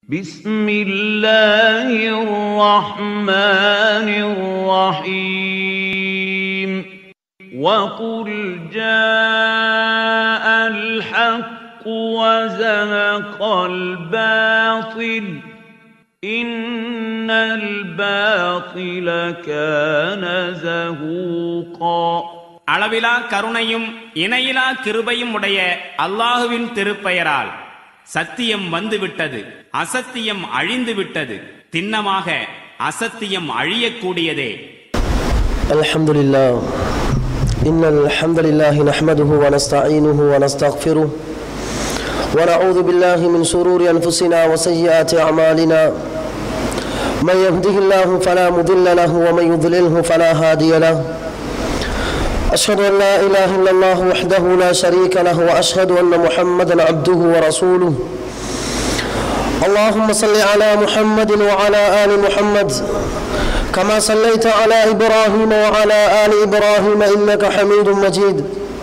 بسم الله الرحمن الرحيم وقل جاء الحق وزهق الباطل إن الباطل كان زهوقا. அளவிலா கருணையும் இணையிலா கிருபையும் உடைய அல்லாஹுவின் திருப்பெயரால் சத்தியம் வந்துவிட்டது, அசத்தியம் அழிந்து விட்டது. திண்ணமாக அசத்தியம் அழியக்கூடியதே. அல்ஹம்துலில்லாஹ் இன்னல் ஹம்தலில்லாஹி நஹ்மதுஹு வ நஸ்தஈனுஹு வ நஸ்தக்ஃபிருஹு வ நஊது பில்லாஹி மின் ஷுரூரி அன்ஃபுஸினா வ ஸய்யிஆத்தி அமாலினா மன் யஹ்திஹில்லாஹு ஃபலா முதில்ல லஹு வ மன் யுضللஹு ஃபலா ஹாதிய லஹு. أشهد أن لا إله إلا الله وحده لا شريك له وأشهد أن محمدا عبده ورسوله. اللهم صل على محمد وعلى آل محمد كما صليت على إبراهيم وعلى آل إبراهيم إنك حميد مجيد.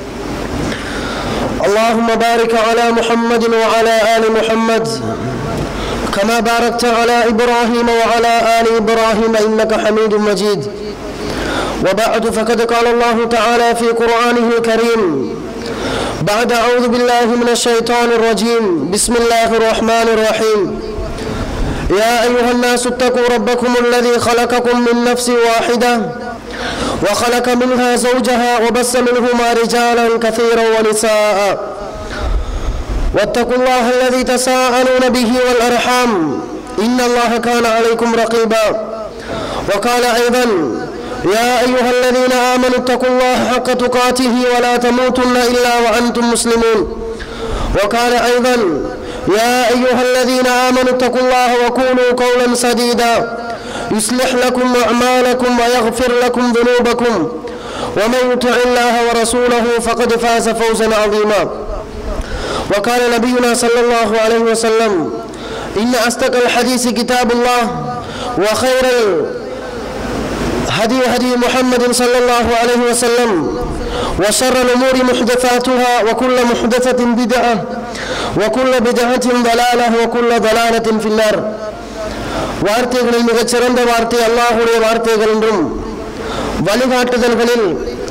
اللهم بارك على محمد وعلى آل محمد كما باركت على إبراهيم وعلى آل إبراهيم إنك حميد مجيد. وبعد فقد قال الله تعالى في قرآنه الكريم بعد أعوذ بالله من الشيطان الرجيم بسم الله الرحمن الرحيم يا أيها الناس اتقوا ربكم الذي خلقكم من نفس واحدة وخلق منها زوجها وبث منهما رجالا كثيرا ونساء واتقوا الله الذي تساءلون به والأرحام إن الله كان عليكم رقيبا. وقال أيضا يا أيها الذين آمنوا اتقوا الله حق تقاته ولا تموتن إلا وأنتم مسلمون. وقال أيضا يا أيها الذين آمنوا اتقوا الله وقولوا قولا سديدا يصلح لكم أعمالكم ويغفر لكم ذنوبكم ومن يطع الله ورسوله فقد فاز فوزا عظيما. وقال نبينا صلى الله عليه وسلم إن أصدق الحديث كتاب الله وخير هدي محمد صلى الله عليه وسلم وشر الأمور محدثاتها وكل محدثة بدعة وكل بدعة ضلالة وكل ضلالة في النار. வார்த்தைகளில் மிகச் சிறந்த வார்த்தை அல்லாஹ்வுடைய வார்த்தைகள் என்றும் வழிகாட்டுதல்களில்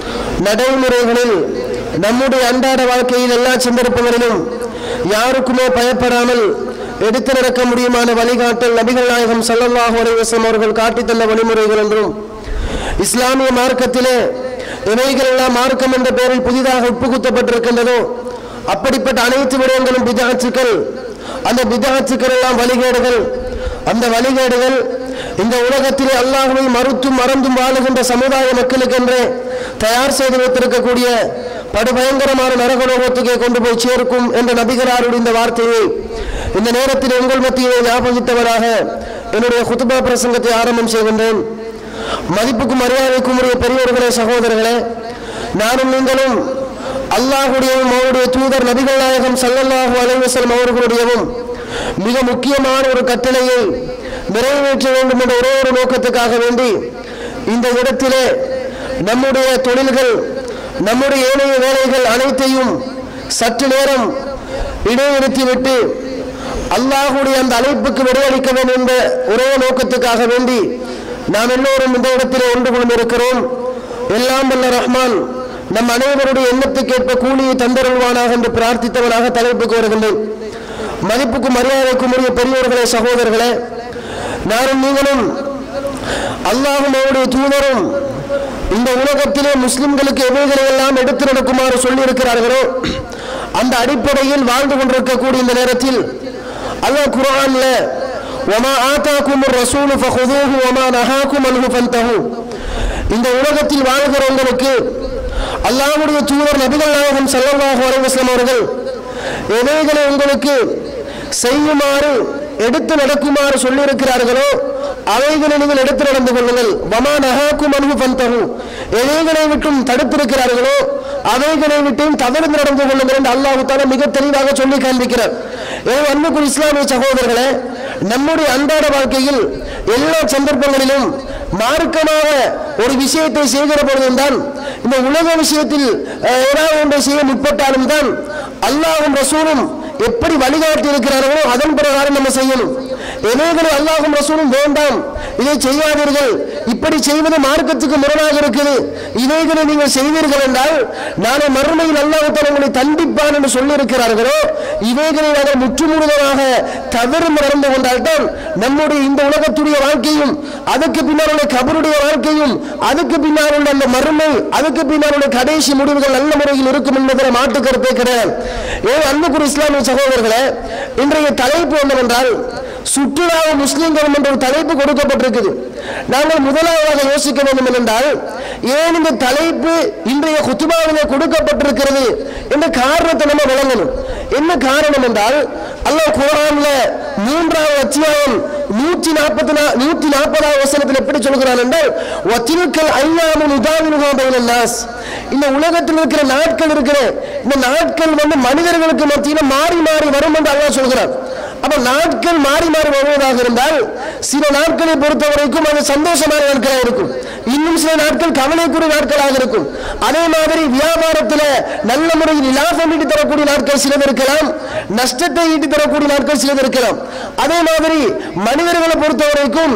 நடைமுறைகளில் நம்முடைய அன்றாட வாழ்க்கையில் எல்லா சந்தர்ப்பங்களிலும் யாருக்குமே பயப்படாமல் எடுத்து நடக்க முடியுமான வழிகாட்டல் நபிகள் நாயகம் ஸல்லல்லாஹு அலைஹி வஸல்லம் அவர்கள் காட்டித் தந்த வழிமுறைகள் என்றும் இஸ்லாமிய மார்க்கத்திலே இவைகள் எல்லாம் மார்க்கம் என்ற பெயரில் புதிதாக உட்புகுத்தப்பட்டிருக்கின்றதோ அப்படிப்பட்ட அனைத்து விடயங்களும் பிதஅத்துகள். அந்த பிதஅத்துகள் எல்லாம் வழிகேடுகள். அந்த வழிகேடுகள் இந்த உலகத்திலே அல்லாஹ்வை மறுத்தும் மறந்தும் வாழுகின்ற சமுதாய மக்களுக்கென்றே தயார் செய்து வைத்திருக்கக்கூடிய படுபயங்கரமான நரகலோகத்துக்கே கொண்டு போய் சேர்க்கும் என்ற நபிகளாருடைய இந்த வார்த்தையை இந்த நேரத்தில் உங்கள் மத்தியிலே ஞாபகித்தவராக என்னுடைய குத்பா பிரசங்கத்தை ஆரம்பம் செய்கின்றேன். மதிப்புக்கும் மரியாதைக்கும் உரிய பெரியோர்களே, சகோதரர்களே, நானும் நீங்களும் அல்லாஹ்வுடையவும் அவருடைய தூதர் நபிகள் நாயகம் ஸல்லல்லாஹு அலைஹி வஸல்லம் அவர்களுடையவும் மிக முக்கியமான ஒரு கட்டளையை நிறைவேற்ற வேண்டும் என்ற ஒரே ஒரு நோக்கத்துக்காக வேண்டி இந்த இடத்திலே நம்முடைய தொழில்கள், நம்முடைய ஏனைய வேலைகள் அனைத்தையும் சற்று நேரம் இடைநிறுத்திவிட்டு அல்லாஹ்வுடைய அந்த அழைப்புக்கு விடையளிக்க வேண்டும் என்ற ஒரே நோக்கத்துக்காக வேண்டி நாம் எல்லோரும் இந்த இடத்திலே ஒன்று கொண்டு இருக்கிறோம். எல்லாம் வல்ல ரஹ்மான் நம் அனைவருடைய எண்ணத்துக்கேற்ப கூலியை தந்தருள்வானாக என்று பிரார்த்தித்தவனாக தலைப்புக்கு வருகின்றேன். மதிப்புக்கும் மரியாதைக்கும் உரிய பெரியோர்களே, சகோதரர்களே, நானும் நீங்களும் அல்லாஹ்வும் அவருடைய தூதரும் இந்த உலகத்திலே முஸ்லிம்களுக்கு எவைகளை எல்லாம் எடுத்து நடக்குமாறு சொல்லி இருக்கிறார்களோ அந்த அடிப்படையில் வாழ்ந்து கொண்டிருக்கக்கூடிய இந்த நேரத்தில் அல்லாஹ் குர்ஆன்ல வமா ஆதாகுமுர் ரசூலு ஃபஹுதூஹு வமா நஹாகும் அன்ஹு ஃபன்தஹு, இந்த உலகத்தில் வாழ்கிறவங்களுக்கு அல்லாஹ்வுடைய தூதர் நபிகள் நாயகம் ஸல்லல்லாஹு அலைஹி வஸல்லம் அவர்கள் எவைகளை உங்களுக்கு செய்யுமாறு எடுத்து நடக்குமாறு சொல்லி இருக்கிறார்களோ அவைகளை நீங்கள் எடுத்து நடந்து கொள்ளுங்கள். வமா நஹாகும் அன்ஹு ஃபன்தஹு, எவைகளை விட்டும் தடுத்திருக்கிறார்களோ அவைகளை விட்டும் தவிர்த்து நடந்து கொள்ளுங்கள் என்று அல்லாஹ் தஆலா மிக தெளிவாக சொல்லி காண்பிக்கிறார். அன்புக்குரிய இஸ்லாமிய சகோதரர்களே, நம்முடைய அன்றாட வாழ்க்கையில் எல்லா சந்தர்ப்பங்களிலும் மார்க்கமாக ஒரு விஷயத்தை செய்கிற பொழுதுதான், இந்த உலக விஷயத்தில் ஏதாவது ஒன்றை செய்ய முற்பட்டாலும் தான் அல்லாஹ்வும் ரசூலும் எப்படி வழிகாட்டி இருக்கிறார்களோ அதன் பிரகாரம் நம்ம செய்யணும். எவைகளை அல்லாஹ்வும் ரசூலும் வேண்டாம், இதை செய்யாதீர்கள், இப்படி செய்வது மார்க்கத்துக்கு முரணாக இருக்குது, இவைகளை நீங்கள் செய்வீர்கள் என்றால் நாளை மறுமையில் அல்லாஹ் தஆலா உங்களை தண்டிப்பான் என்று சொல்லி இருக்கிறார்களோ, இவைகளை நாங்கள் முற்றுமுழுதாக தவறு நடந்து கொண்டால்தான் நம்முடைய இந்த உலகத்துடைய வாழ்க்கையும் அதுக்கு பின்னால் உள்ள கபருடைய வாழ்க்கையும் அதுக்கு பின்னால் உள்ள அந்த மறுமை அதுக்கு பின்னால் உள்ள கடைசி முடிவுகள் நல்ல முறையில் இருக்கும் என்பதில் மாற்று கருத்தே கிடையாது. அன்புக்குரிய இஸ்லாமிய சகோதரர்களே, இன்றைய தலைப்பு என்னவென்றால் சுற்றுலாவும் முஸ்லிம்கள் என்ற ஒரு தலைப்பு கொடுக்கப்பட்டிருக்குது. நாங்கள் முதலாவதாக யோசிக்க வேண்டும் என்றால், ஏன் இந்த தலைப்பு இன்றைய குத்துபாவிலே கொடுக்கப்பட்டிருக்கிறது என்ற காரணத்தை நம்ம விளங்கணும். என்ன காரணம் என்றால், அல்லாஹ் குர்ஆன்ல 3வது அத்தியாயம் 140வது வசனத்தில் எப்படி சொல்கிறான் என்றால், வதில்கல் அய்யாமு நுதாவிலுஹா பைனன் நாஸ், இந்த உலகத்தில் இருக்கிற நாட்கள் இருக்கிற இந்த நாட்கள் மனிதர்களுக்கு மத்தியில் மாறி மாறி வரும் என்று அல்லாஹ் சொல்கிறான். அப்ப நாட்கள் மாறி மாறி வருவதாக இருந்தால் சில நாட்களை பொறுத்த வரைக்கும் அது சந்தோஷமான நாட்களாக இருக்கும், இன்னும் சில நாட்கள் கவலைக்குரிய நாட்களாக இருக்கும். அதே மாதிரி வியாபாரத்தில் நல்ல முறையில் லாபம் ஈட்டி தரக்கூடிய நாட்கள் சிலது இருக்கலாம், நஷ்டத்தை ஈட்டி தரக்கூடிய நாட்கள் சிலது இருக்கலாம். அதே மாதிரி மனிதர்களை பொறுத்த வரைக்கும்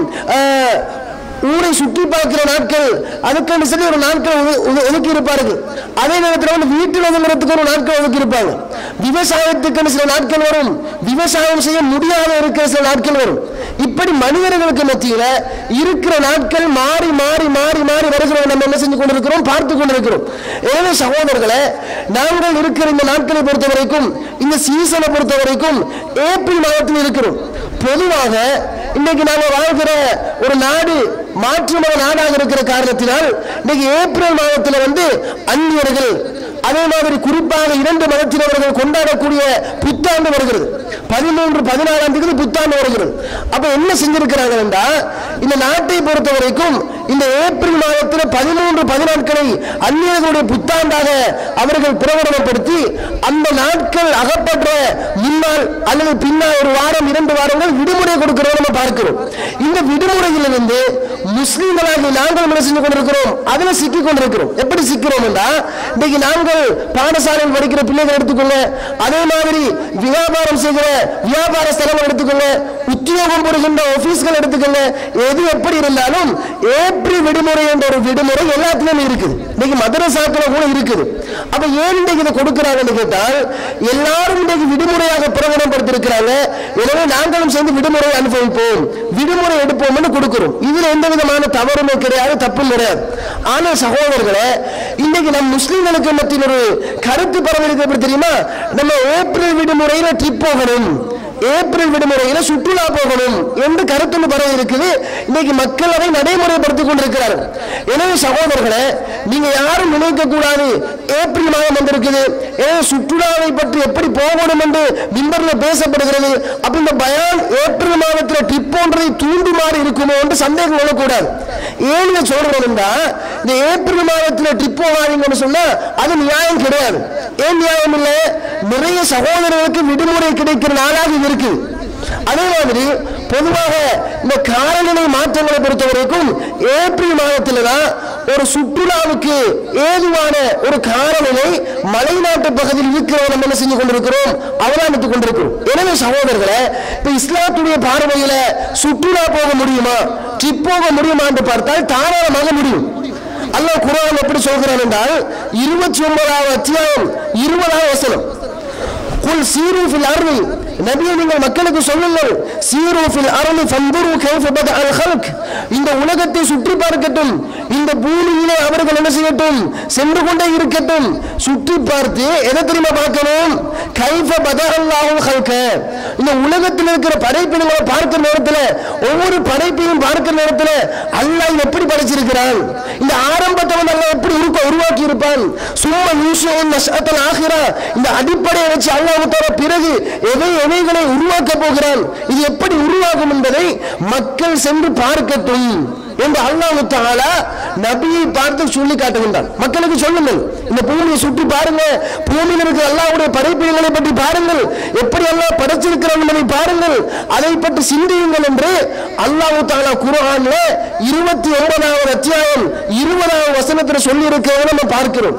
ஊரை சுற்றி பார்க்கிற நாட்கள் அதுக்கு சொல்லி ஒரு நாட்கள் ஒதுக்கி இருப்பார்கள். அதே நேரத்தில் வீட்டில் ஒதுங்கிறதுக்கு ஒரு நாட்கள் ஒதுக்கி இருப்பாங்க. விவசாயத்துக்கு சில நாட்கள் வரும், விவசாயம் செய்ய முடியாத இருக்கிற சில நாட்கள் வரும். இப்படி மனிதர்களுக்கு மத்தியில் இருக்கிற நாட்கள் மாறி மாறி மாறி மாறி வருகிறோம். நம்ம என்ன செஞ்சு கொண்டிருக்கிறோம், பார்த்து கொண்டிருக்கிறோம். எனவே சகோதரர்களே, நாங்கள் இருக்கிற இந்த நாட்களை பொறுத்த வரைக்கும் இந்த சீசனை பொறுத்த வரைக்கும் ஏப்ரல் மாதத்தில் இருக்கிறோம். பொதுவாக இன்னைக்கு நாங்கள் வாழ்கிற ஒரு நாடு மாற்று மத நாடாக இருக்கிற காரணத்தினால் இன்னைக்கு ஏப்ரல் மாதத்தில் அந்நியர்கள், அதே மாதிரி குறிப்பாக 2 மதத்தினர்கள் கொண்டாடக்கூடிய புத்தாண்டு வருகிறது. 13-14ஆம் தேதி புத்தாண்டு வருகிறது. அப்ப என்ன செஞ்சிருக்கிறாங்க என்றால், இந்த நாட்டை பொறுத்த வரைக்கும் இந்த ஏப்ரல் மாதத்தில் 13-14 அந்நியர்களுடைய புத்தாண்டாக அவர்கள் பிரகடனப்படுத்தி அந்த நாட்கள் அகப்பற்ற முன்னால் அல்லது பின்னால் ஒரு வாரம் 2 வாரங்கள் விடுமுறை கொடுக்கிறோம் நம்ம பார்க்கிறோம். இந்த விடுமுறையிலிருந்து முஸ்லிம்களாக நாங்கள் என்ன செஞ்சு கொண்டிருக்கிறோம், அதில் சிக்கிக் கொண்டிருக்கிறோம். எப்படி சிக்கிறோம் என்றால், இன்னைக்கு நாங்கள் பாடசாலையில் படிக்கிற பிள்ளைகள் எடுத்துக்கொள்ள, அதே மாதிரி வியாபாரம் செய்கிற வியாபார ஸ்தலங்கள் எடுத்துக்கொள்ள, உத்தியோகம் புரிகின்ற ஆபீஸ்கள் எடுத்துக்கொள்ள, எது எப்படி இருந்தாலும் ஏப்ரல் விடுமுறை என்ற ஒரு விடுமுறை எல்லாத்திலும் இருக்குது. இன்னைக்கு மதரசாக்கள் கூட இருக்குது. அப்ப ஏன் இன்றைக்கு இதை கொடுக்கிறாங்கன்னு கேட்டால், எல்லாரும் இன்றைக்கு விடுமுறையாக பிரகடனப்படுத்திருக்கிறாங்க. எனவே நாங்களும் சேர்ந்து விடுமுறை அனுபவிப்போம், விடுமுறை எடுப்போம் என்று கொடுக்கிறோம். இதுல எந்த விதமான தவறுமே கிடையாது, தப்பும் கிடையாது. ஆனால் சகோதரர்களே, இன்னைக்கு நம் முஸ்லிம்களுக்கு மத்தியில் ஒரு கருத்து பரவல் தெரியுமா, நம்ம ஏப்ரல் விடுமுறையில ட்ரிப் போகணும், ஏப்ரல் விடுமுறையில சுற்றுலா போகணும் என்று கருத்து பரவ இருக்குது. இன்னைக்கு மக்கள் அதை நடைமுறைப்படுத்திக் கொண்டிருக்கிறார்கள். எனவே சகோதரர்களே, நீங்க யாரும் நினைக்க கூடாது ஏப்ரல் மாதம் வந்திருக்குது, எனவே சுற்றுலாவை பற்றி எப்படி போகணும் என்று மிம்பர்ல பேசப்படுகிறது, அப்ப இந்த பயான் ஏப்ரல் மாதத்தில் ட்ரிப் போன்றதை தூண்டுமாறு இருக்குமோ என்று சந்தேகம் கொள்ளக்கூடாது. ஏன் சொல்றோம் என்றால், இந்த ஏப்ரல் மாதத்தில் ட்ரிப் போகாதீங்கன்னு சொன்னா அது நியாயம் கிடையாது. ஏன் நியாயம் இல்லை? நிறைய சகோதரர்களுக்கு விடுமுறை கிடைக்கிற நாளாக இருக்கு. அதே மாதிரி பொதுவாக இந்த காலநிலை மாற்றங்களை பொறுத்த வரைக்கும் ஏப்ரல் மாதத்தில் தான் ஒரு சுற்றுலாவுக்கு ஏதுவான ஒரு காலநிலை மலைநாட்டு பகுதியில் இருக்கிறோம். நம்ம என்ன செஞ்சு கொண்டிருக்கிறோம், அவதானித்துக் கொண்டிருக்கிறோம். எனவே சகோதரர்களே, இப்ப இஸ்லாத்துடைய பார்வையில சுற்றுலா போக முடியுமா, ட்ரிப் போக முடியுமா என்று பார்த்தால் தாராளமாக முடியும். அல்லாஹ் குர்ஆன் எப்படி சொல்கிறான் என்றால், 29வது அத்தியாயம் 20வது வசனம், குல் சீரு ஃபில் அர்தி, நபியே நீங்கள் மக்களுக்கு சொல்லுங்கள், சீரு ஃபில் அர்தி ஃபன்துரு கைஃப பதஅல் ஹல்க், இந்த உலகத்தை சுற்றி பார்க்கட்டும், இந்த பூமியிலே அவர்கள் என்ன செய்யட்டும், சென்று கொண்டே இருக்கட்டும். சுற்றி பார்த்து எதை தெரியுமா பார்க்கணும், கைஃப பதஅல்லாஹுல் ஹல்க, இந்த உலகத்தில் இருக்கிற படைப்பினங்களை பார்க்கிற நேரத்தில், ஒவ்வொரு படைப்பையும் பார்க்கிற நேரத்தில் அல்லாஹ் எப்படி படைச்சிருக்கிறான், இந்த ஆரம்பத்தை அல்லாஹ் எப்படி உருவாக்கி இருப்பான், சும்மா யூசுன் நஷ்அத்தல் ஆகிரா, இந்த அடிப்படையை வச்சு அல்லாஹ் பிறகு எவைகளை உருவாக்க போகிறான், இது எப்படி உருவாகும் என்பதை மக்கள் சென்று பார்க்கட்டும் என்று அல்லாஹ் தஆலா நபியை பார்த்து சொல்லி காட்டுகின்றான். மக்களுக்கு சொல்லுங்கள், இந்த பூமியை சுற்றி பாருங்க, பூமியில் இருக்கிற அல்லாஹ்வுடைய படைப்புகளை பற்றி பாருங்கள், எப்படி அல்லாஹ் படைச்சிருக்கிறான் என்பதை பாருங்கள், அதை பற்றி சிந்தியுங்கள் என்று அல்லாஹ் தஆலா குர்ஆன்ல 29வது அத்தியாயம் 20வது வசனத்தில் சொல்லி இருக்கிறதை நம்ம பார்க்கிறோம்.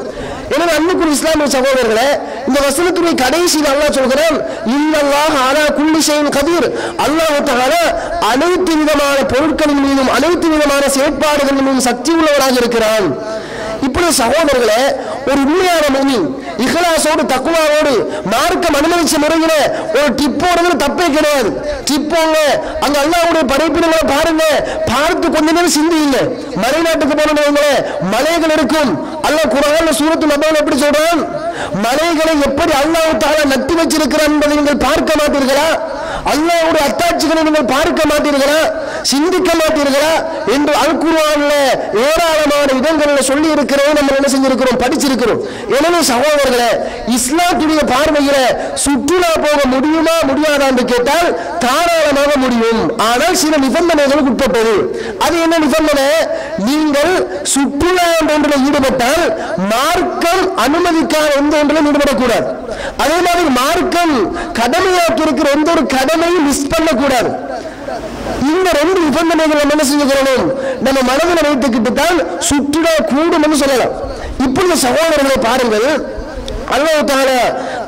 எனவே அன்புக்குரிய இஸ்லாமிய சகோதரர்களே, இந்த வசனத்துடைய கடைசியில் அல்லாஹ் சொல்கிறான், இன்னல்லாஹ் அலா குல்லி ஷைஇன் கதீர். அல்லாஹ் தஆலா அனைத்து விதமான பொருட்களின் மீதும் அனைத்து விதமான செயற்பாடுகளின் மீதும் சக்தி உள்ளவராக இருக்கிறான். இப்படி சகோதரர்களே, ஒரு உண்மையான முஃமின் இஹ்லாஸோடு தக்வாவோடு மார்க்கம் அனுமதிச்ச முறையில ஒரு டிப் போடுறது தப்பே கிடையாது. டிப் போங்க, அங்க அல்லாஹ்வுடைய படைப்பினங்களை பாருங்க, பார்த்து கொஞ்ச நேரம் சிந்தியுங்க. மலைநாட்டுக்கு போனவங்களே மலைகள் இருக்கும். அல்லாஹ் குர்ஆன்ல சூரத்து நபல எப்படி சொல்றான், மலைகளை எப்படி அல்லாஹ் தஆலா நட்டி வச்சிருக்கிறான் என்பதை நீங்கள் பார்க்க மாட்டீர்களா? அல்லாஹ்வுடைய அத்தாட்சிகளை நீங்கள் பார்க்க மாட்டீர்களா? சிந்திக்க மாட்டீர்களா என்று அல் குர்ஆன்ல ஏராளமான இடங்களில் சொல்லி இருக்கிறதை நம்ம என்ன செஞ்சிருக்கிறோம், படிச்சிருக்கிறோம். எனவே சகோதரர்களே, இஸ்லாத்துடைய பார்வையில சுற்றுலா போக முடியுமா முடியாதா என்று கேட்டால் தாராளமாக முடியும். ஆனால் சில நிபந்தனைகளுக்கு உட்பட்டது. அது என்ன நிபந்தனை? நீங்கள் சுற்றுலா ஒன்றில் ஈடுபட்டால் மார்க்கம் அனுமதிக்காத எந்த ஒன்றிலும் ஈடுபடக்கூடாது. அதே மாதிரி மார்க்கம் கடமையாக்கி இருக்கிற எந்த ஒரு கடமையும் மிஸ் பண்ணக்கூடாது. இந்த ரெண்டு நிபந்தனைகள் நம்ம என்ன செஞ்சுக்கிறோம், நம்ம மனதில் வைத்துக்கிட்டு தான் சுற்றுலா கூடும் என்று சொல்லலாம். இப்பொழுது சகோதரர்களை பாருங்கள், அல்லாஹ் தஆலா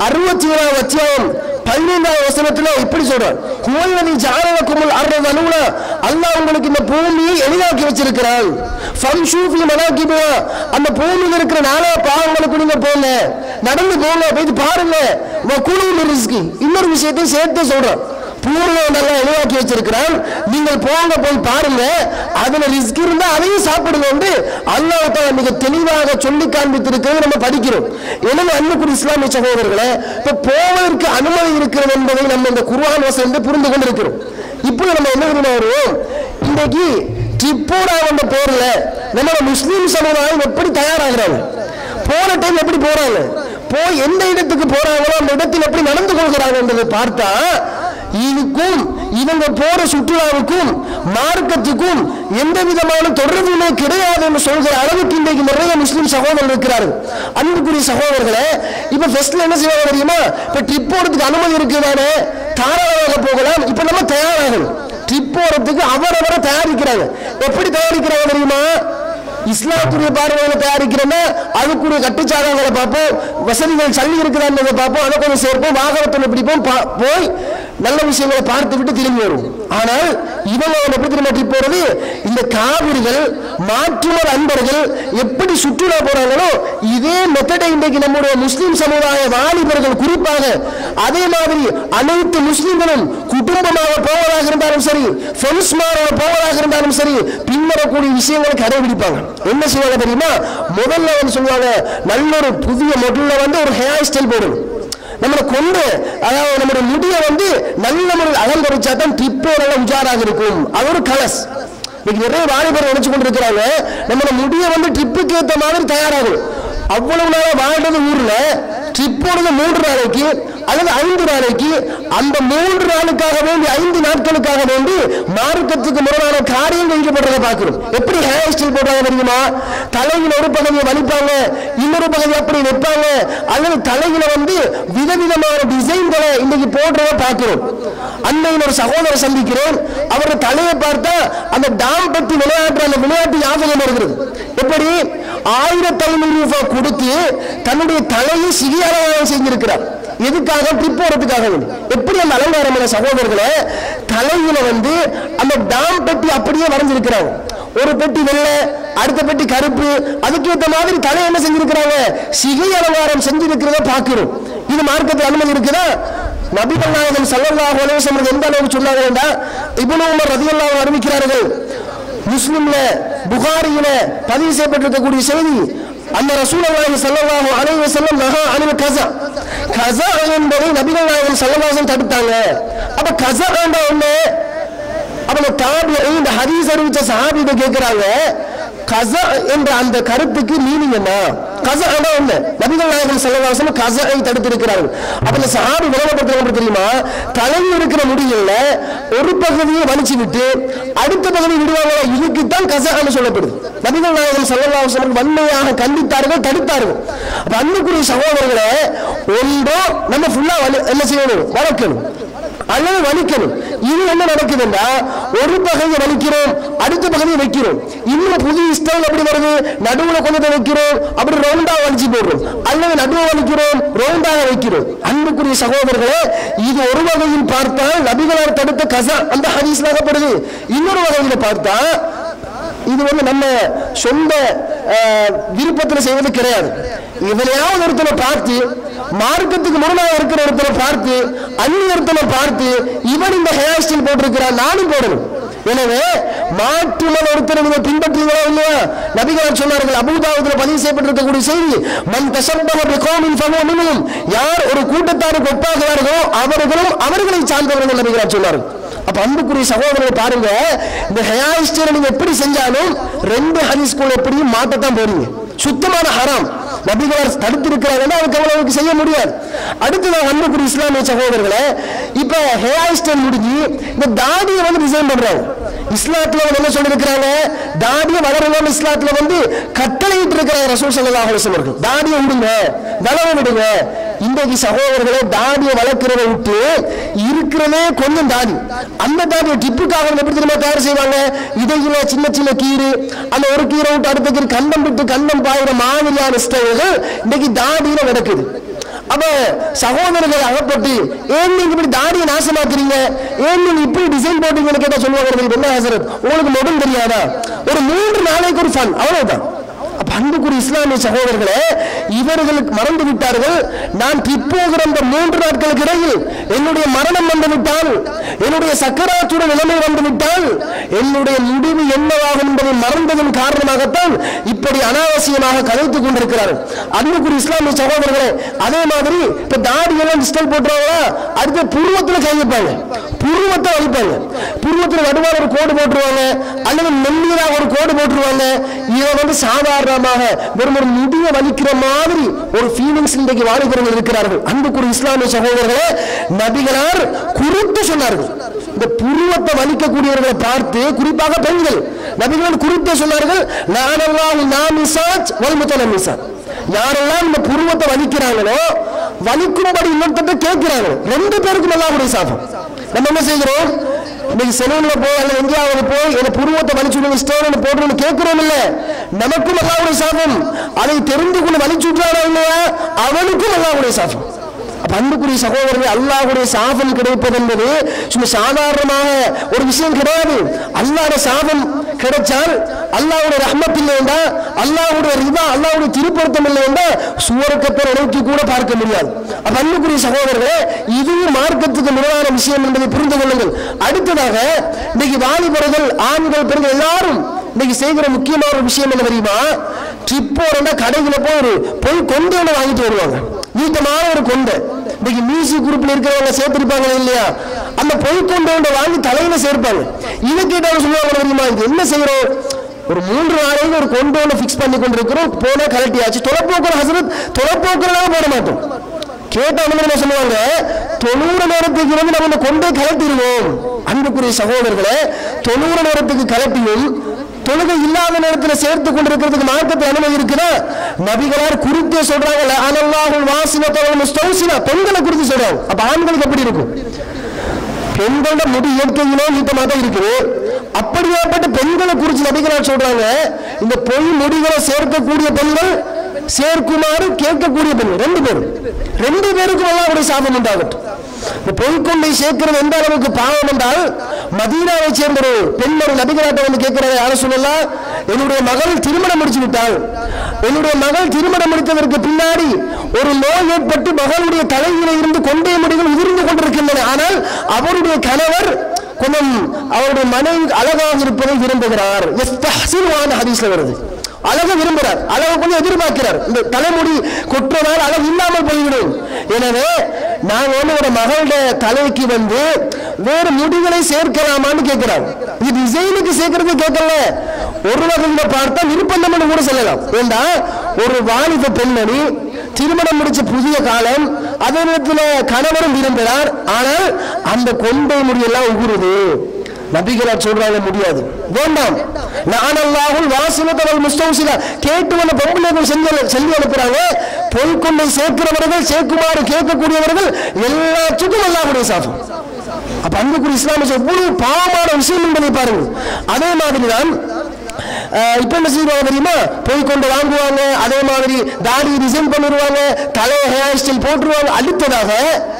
67வது அத்தியாயம் 15வது வசனத்துல இப்படி சொல்றார், ஹுவல்லதி ஜஅலலகுமுல் அர்த தலூலா. அல்லாஹ் உங்களுக்கு இந்த பூமியை எளிதாக்கி வச்சிருக்கிறான். ஃபம்ஷூ ஃபீ மனாகிபிஹா. அந்த பூமியில் இருக்கிற நாலா பாகங்களுக்கு நீங்க போங்க, நடந்து போங்க, போய் பாருங்க. வகுலு மின் ரிஸ்கி. இன்னொரு விஷயத்தை சேர்த்து சொல்றான், பூமியை நல்லா எளிதாக்கி வச்சிருக்கிறான், நீங்கள் போங்க, போய் பாருங்க, அதுல ரிஸ்க் இருந்தா அதையும் சாப்பிடுங்க என்று அல்லாஹ் தஆலா மிக தெளிவாக சொல்லி காண்பித்திருக்கிறது நம்ம படிக்கிறோம். எனவே அன்புக்குரிய இஸ்லாமிய சகோதரர்களே, இப்ப போவதற்கு அனுமதி இருக்கிறது என்பதை நம்ம இந்த குர்ஆன் வசனத்தை புரிந்து கொண்டிருக்கிறோம். இப்போ நம்ம என்ன வருவோம், இன்றைக்கு ட்ரிப்போட வந்த போர்ல நம்ம முஸ்லீம் சமுதாயம் எப்படி தயாராகிறாங்க, போன டைம் எப்படி போறாங்க, போய் எந்த இடத்துக்கு போறாங்களோ அந்த இடத்தில் எப்படி நடந்து கொள்கிறாங்க என்பதை பார்த்தா இதுக்கும் இவங்க போற சுற்றுலாவுக்கும் மார்க்கத்துக்கும் எந்த விதமான தொடர்புமே கிடையாது என்று சொல்கிற அளவுக்கு இன்றைக்கு நிறைய முஸ்லிம் சகோதரர்கள் இருக்கிறார்கள். அன்புக்குரிய சகோதரர்களே, இப்ப ஃபர்ஸ்ட்ல என்ன செய்வாங்க தெரியுமா, இப்ப ட்ரிப் போறதுக்கு அனுமதி இருக்குதானே, தாராளமாக போகலாம். இப்ப நம்ம தயாராகணும். ட்ரிப் போறதுக்கு அவரவரை தயாரிக்கிறாங்க. எப்படி தயாரிக்கிறாங்க தெரியுமா, இஸ்லாத்துடைய பார்வையில தயாரிக்கிறோம்னா அதுக்குரிய கட்டுச்சாதங்களை பார்ப்போம், வசதிகள் சல்லி இருக்குதான்னு பார்ப்போம், அதை கொஞ்சம் சேர்ப்போம், வாகனத்தில் பிடிப்போம், போய் நல்ல விஷயங்களை பார்த்து விட்டு திரும்பி வரும். ஆனால் இவங்க எப்படி திரும்ப போறது, இந்த காவிரிகள் மாற்றுவர் அன்பர்கள் எப்படி சுற்றுலா போறாங்களோ இதே மெத்தடை இன்றைக்கு நம்முடைய முஸ்லிம் சமுதாய வாலிபர்கள் குறிப்பாக அதே மாதிரி அனைத்து முஸ்லிம்களும் குடும்பமாக போவதாக இருந்தாலும் சரி, ஃப்ரெண்ட்ஸ்மாரோட போவதாக இருந்தாலும் சரி, பின்வரக்கூடிய விஷயங்களை கடைபிடிப்பாங்க. என்ன செய்வாங்க தெரியுமா, முதல்ல வந்து சொல்லுவாங்க, நல்ல ஒரு புதிய மாடல்ல ஒரு ஹேர் ஸ்டைல் போடணும், நம்மளை கொண்டு, அதாவது நம்மளுடைய முடிய நல்ல முறையில் அலங்கரிச்சா தான் ட்ரிப்பே நல்ல உஜாராக இருக்கும். அது ஒரு கலஸ். இன்னைக்கு நிறைய வாலிபர் நினைச்சு கொண்டு இருக்கிறாங்க, நம்மளோட முடிய ட்ரிப்புக்கு ஏற்ற மாதிரி தயாராகும். அவ்வளவு நாளா வாழ்றது ஊர்ல ட்ரிப் போடுறது 3 நாளைக்கு அல்லது 5 நாளைக்கு, அந்த 3 நாளுக்காக வேண்டி 5 நாட்களுக்காக வேண்டி மார்க்கத்துக்கு முரணான காரியங்கள் ஈடுபடுறதை பார்க்கிறோம். எப்படி ஹேர் ஸ்டைல் போடுறாங்க தெரியுமா, தலையில் ஒரு பகுதியை வலிப்பாங்க, இன்னொரு பகுதி அப்படி வைப்பாங்க, அல்லது தலையில விதவிதமான டிசைன்களை இன்னைக்கு போடுறத பார்க்கிறோம். அன்னையில் ஒரு சகோதரர் சந்திக்கிறேன், அவருடைய தலையை பார்த்தா அந்த டாம் பத்தி விளையாடுற அந்த விளையாட்டு ஞாபகம் வருகிறது. எப்படி 1500 ரூபாய் கொடுத்து தன்னுடைய தலையை சிறிய அலங்காரம் செஞ்சிருக்கிறார். எதுக்காக, ட்ரிப் போறதுக்காக. எப்படி அந்த அலங்காரம் சகோதரர்களை, தலையில அந்த டாம் பெட்டி அப்படியே வரைஞ்சிருக்கிறாங்க. ஒரு பெட்டி வெள்ளை, அடுத்த பெட்டி கருப்பு, அதுக்கேற்ற மாதிரி தலை என்ன செஞ்சிருக்கிறாங்க, சிகை அலங்காரம் செஞ்சிருக்கிறத பார்க்கிறோம். இது மார்க்கத்தில் அனுமதி இருக்குதா? நபிகள் நாயகம் ஸல்லல்லாஹு அலைஹி வஸல்லம் எந்த அளவுக்கு சொன்னாங்க, இப்னு உமர் ரலியல்லாஹு அன்ஹு அறிவிக்கிறார்கள், முஸ்லிம்ல புகாரியில பதிவு செய்யப்பட்டிருக்கக்கூடிய செய்தி, அந்த ரசூலுல்லாஹி ஸல்லல்லாஹு அலைஹி வஸல்லம் நஹா அனில் கஸா, கஸா என்பதை நபிகள் நாயகம் ஸல்லல்லாஹு அலைஹி வஸல்லம் தடுத்தாங்க. அப்ப கஸா என்றா என்ன? அப்ப தாபிஈ இந்த ஹதீஸ் அறிவிச்ச சஹாபிங்க கேக்குறாங்க, கஸா என்ற அந்த கருத்துக்கு மீனிங் என்ன? கஸா என்றா என்ன? நபிகள் நாயகம் ஸல்லல்லாஹு அலைஹி வஸல்லம் கஸாவை தடுத்து இருக்கிறார்கள். அப்ப இந்த சஹாபி விளங்கப்படுத்துறாங்க தெரியுமா, தலையில் இருக்கிற முடியல ஒரு பகுதியை வலிச்சு விட்டு அடுத்த பகுதி விடுவாங்க, இதுக்கு தான் கஸா என்று சொல்லப்படுது. நபிகள் நாயகம் ஸல்லல்லாஹு அலைஹி வஸல்லம் வன்மையாக கண்டித்தார்கள், தடுத்தார்கள். அப்ப அன்புக்குரிய சகோதரர்களே, ஒன்றோ நம்ம ஃபுல்லா என்ன செய்யணும், வளர்க்கணும் அல்லது வலிக்கணும். இது என்ன நடக்குதுன்னா ஒரு பகையை வலிக்கிறோம், அடுத்த பகையை வைக்கிறோம். இன்னும் புதிய ஸ்டைல் அப்படி வருது, நடுவுல கொஞ்சத்தை வைக்கிறோம், அப்படி ரவுண்டா வலிச்சு போடுறோம், அல்லது நடுவை வலிக்கிறோம், ரவுண்டாக வைக்கிறோம். அன்புக்குரிய சகோதரர்களே, இது ஒரு வகையில் பார்த்தால் நபிகளார் தடுத்த கஸா அந்த ஹதீஸ்லாகப்படுது. இன்னொரு வகையில் பார்த்தா இது நம்ம சொந்த விருப்பத்தில் செய்வது கிடையாது. எவனையாவது ஒருத்தனை பார்த்து, மார்க்கத்துக்கு முரணாக இருக்கிற ஒருத்தனை பார்த்து, அந்நியர்த்தனை பார்த்து, இவன் இந்த ஹேர் ஸ்டைல் போட்டிருக்கிறான், நானும் போடணும். எனவே மாற்றுமன் ஒருத்தரை நீங்க பின்பற்றீங்களா இல்லையா? நபிகள் சொன்னார்கள், அபூதாவுதுல பதிவு செய்யப்பட்டிருக்கக்கூடிய செய்தி, மன் தஷப்பஹ பிகௌமின் ஃபஹுவ மின்ஹும், யார் ஒரு கூட்டத்தாருக்கு ஒப்பாகிறார்களோ அவர்களும் அவர்களை சார்ந்தவர்கள் நபிகள் சொன்னார்கள். அப்ப அன்புக்குரிய சகோதரர்கள் பாருங்க, இந்த ஹேர் ஸ்டைலை நீங்க எப்படி செஞ்சாலும் ரெண்டு ஹதீஸ்குள்ள எப்படியும் மாட்டத்தான் போறீங்க. சுத்தமான ஹராம் நபிகள் தடுத்திருக்கிறார்கள், அதுக்கு அவ்வளவுக்கு செய்ய முடியாது. அடுத்ததான் அன்புக்குரிய இஸ்லாமிய சகோதரர்களே, இப்ப ஹேர் ஸ்டைல் முடிஞ்சு இந்த தாடியை டிசைன் பண்றாங்க. இஸ்லாத்துல என்ன சொல்லிருக்கிறாங்க, தாடியை வளரணும் இஸ்லாத்துல கட்டளையிட்டு இருக்கிறாங்க ரசூல் ஸல்லல்லாஹு அலைஹி வஸல்லம், தாடியை விடுங்க, வளர விடுங்க. இன்றைக்கு சகோதரர்களை தாடியை வளர்க்கிறத விட்டு இருக்கிறதே கொஞ்சம் தாடி, அந்த தாடியை டிப்புக்காக எப்படி தெரியுமா தயார் செய்வாங்க, இதையில சின்ன சின்ன கீறு, அந்த ஒரு கீரை விட்டு அடுத்த கீரை கண்டம் விட்டு கண்டம் பாயிற மாதிரியான ஸ்டைல்கள் இன்னைக்கு தாடியில நடக்குது. அப்ப சகோதரர்கள் அகப்பட்டு, ஏன் நீங்க இப்படி தாடியை நாசமாக்குறீங்க, ஏன் நீங்க இப்படி டிசைன் போட்டீங்கன்னு கேட்டா சொல்லுவாங்க, என்ன ஹசரத் உங்களுக்கு மொபைல் தெரியாதா, ஒரு 3 நாளைக்கு ஒரு ஃபன், அவ்வளவுதான். அப்ப அன்புக்குரிய இஸ்லாமிய சகோதரர்களே, இவர்களுக்கு மறந்து விட்டார்கள், நான் பிற்போகிற இந்த 3 நாட்களுக்கு இடையில் என்னுடைய மரணம் வந்துவிட்டால், என்னுடைய சக்கராத்துட நிலைமை வந்துவிட்டால் என்னுடைய முடிவு என்னவாகும் என்பதை மறந்ததன் காரணமாகத்தான் இப்படி அனாவசியமாக கதைத்துக் கொண்டிருக்கிறார்கள். அன்புக்குரிய இஸ்லாமிய சகோதரர்களே, அதே மாதிரி இப்ப தாடியெல்லாம் ஸ்டைல் போட்டுருவாங்களா, அடுத்த புருவத்தில் கை வைப்பாங்க, புருவத்தை வலிப்பாங்க, புருவத்தில் நடுவான ஒரு கோடு போட்டுருவாங்க, அல்லது மெல்லியதாக ஒரு கோடு போட்டுருவாங்க. இதை சாதாரணமாக வெறும் ஒரு முடிவை வலிக்கிற மாதிரி ஒரு ஃபீலிங்ஸ் இன்றைக்கு வாலிபர்கள் இருக்கிறார்கள். அன்புக்குரிய இஸ்லாமிய சகோதரர்களே, நபிகளார் குறித்து சொன்னார்கள், இந்த புருவத்தை வலிக்கக்கூடியவர்களை பார்த்து, குறிப்பாக பெண்கள், நபிகள் குறித்து சொன்னார்கள், லஅனல்லாஹு நாமிசாத் வல் முத்தனமிசாத், யாரெல்லாம் இந்த புருவத்தை வலிக்கிறாங்களோ, வலிக்கும்படி இன்னொருத்தட்ட கேட்கிறாங்களோ, 2 பேருக்கும் அல்லாஹ்வுடைய சாபம். நம்ம என்ன செய்கிறோம், இன்னைக்கு செலவுல போய் அல்ல இந்தியாவுக்கு போய் என்ன புருவத்தை வலிச்சுடுங்க ஸ்டோன் போடுறோம்னு கேட்கிறோம் இல்ல, நமக்கும் அல்லாஹ்வுடைய சாபம். அதை தெரிந்து கொண்டு வலிச்சுட்டாரா இல்லையா, அவனுக்கும் அல்லாஹ்வுடைய சாபம். அப்ப அன்புக்குரிய சகோதரர்கள், அல்லாஹ்வுடைய சாபம் கிடைப்பது என்பது சும்மா சாதாரணமாக ஒரு விஷயம் கிடையாது. அல்லாஹ்வுடைய சாபம் கிடைச்சால், அல்லாஹ்வுடைய ரஹ்மத் இல்லையா, அல்லாஹ்வுடைய ரிதா, அல்லாஹ்வுடைய திருப்பொருத்தம் இல்லையா, சுவர்க்கத்தை நினைத்து கூட பார்க்க முடியாது. அப்ப அன்புக்குரிய சகோதரர்களே, இதுவும் மார்க்கத்துக்கு முரணான விஷயம் என்பதை புரிந்து கொள்ளுங்கள். அடுத்ததாக இன்னைக்கு வாலிபர்கள், ஆண்கள், பெண்கள் எல்லாரும் இன்னைக்கு செய்கிற முக்கியமான ஒரு விஷயம் என்ன தெரியுமா, ட்ரிப் போறா கடையில போய் கொண்டு வாங்கிட்டு வருவாங்க, நீட்டமான ஒரு கொண்டை. இன்னைக்கு மியூசிக் குரூப்ல இருக்கிறவங்க சேர்த்திருப்பாங்க இல்லையா, அந்த பொய் கொண்டு வாங்கி தலையில சேர்ப்பாங்க. இதை கேட்டாலும் சொல்லுவாங்க தெரியுமா, இது என்ன செய்யறோம், ஒரு 3 நாளைக்கு ஒரு கொண்டு பிக்ஸ் பண்ணி கொண்டிருக்கிறோம், போனா கலட்டியாச்சு, தொலைப்போக்குற ஹசரத், தொலைப்போக்குறதாக போட மாட்டோம். கேட்ட என்ன சொல்லுவாங்க, 90 நேரத்துக்கு நம்ம கொண்டே கலட்டிடுவோம். அன்புக்குரிய சகோதரர்களை, 90 நேரத்துக்கு கலட்டியும் தொழுகை இல்லாத நேரத்தில் சேர்த்து கொண்டிருக்கிறதுக்கு மார்க்கத்தில் அனுமதி இருக்குதா? நபிகளார் குறித்தே சொல்றாங்க, அனல்லாஹுல் வாசினத்தவல் முஸ்தௌசினா, பெண்களை குறித்து சொல்றாங்க. அப்ப ஆண்களுக்கு எப்படி இருக்கும், பெண்களோட முடி இயற்கையிலே நீட்டமாக தான் இருக்குது. அப்படியாப்பட்ட பெண்களை குறித்து நபிகளார் சொல்றாங்க, இந்த பொய் முடிகளை சேர்க்கக்கூடிய பெண்கள், சேர்க்குமாறு கேட்கக்கூடிய பெண்கள், 2 பேருக்கும் அல்லாஹ்வுடைய சாபம் உண்டாகட்டும். இந்த பொய்க்கொண்டை சேர்க்கிறது எந்த அளவுக்கு பாவம் என்றால், மதீனாவை சேர்ந்த ஒரு பெண்மணி நபிகளாட்ட கேட்கிறார், யார சொல்லலாம், என்னுடைய மகள் திருமணம் முடிச்சு விட்டாள், என்னுடைய மகள் திருமணம் முடித்ததற்கு பின்னாடி ஒரு நோய் ஏற்பட்டு மகளுடைய தலையில இருந்து கொண்டே முடிகள் உதிர்ந்து கொண்டிருக்கின்றன. ஆனால் அவருடைய கணவர் கொஞ்சம் அவருடைய மனைவி அழகாக இருப்பதை விரும்புகிறார். ஹதீஸ்ல வருது, அழகு விரும்புகிறார், அழகு கொஞ்சம் எதிர்பார்க்கிறார். இந்த தலைமுடி கொற்றதால் அழகு இல்லாமல் போய்விடும். எனவே நாங்க ஒரு மகளுடைய தலைக்கு வேறு முடிகளை சேர்க்கலாமான்னு கேட்கிறார். இது டிசைனுக்கு சேர்க்கறது கேட்கல, ஒரு வகையில பார்த்தா நிர்பந்தம் கூட சொல்லலாம். ஏண்டா ஒரு வாலிப பெண்மணி திருமணம் முடிச்ச புதிய காலம், அதே நேரத்தில் கணவரும் விரும்புகிறார், ஆனால் அந்த கொண்டை முடியெல்லாம் உகுருது. நபிகளார் சொல்றாங்க முடியாது, வேண்டாம். லஅனல்லாஹுல் வாசினத்தவல் முஸ்தௌசினா, கேட்டு வந்த பொம்பளைகள் சொல்லி அனுப்புறாங்க, பொய்க்கொண்டை சேர்க்கிறவர்கள், சேர்க்குமாறு கேட்கக்கூடியவர்கள் எல்லாத்துக்கும் அல்லாஹ்வுடைய சாபம். அப்ப அன்புக்குரிய இஸ்லாமிய எவ்வளவு பாவமான விஷயம் என்பதை பாருங்கள். அதே மாதிரிதான் இப்ப என்ன செய்வாங்க தெரியுமா, போய் கொண்டு வாங்குவாங்க, அதே மாதிரி தாடி டிசைன் பண்ணிடுவாங்க, தலையை ஹேர் ஸ்டைல் போட்டுருவாங்க. அடுத்ததாக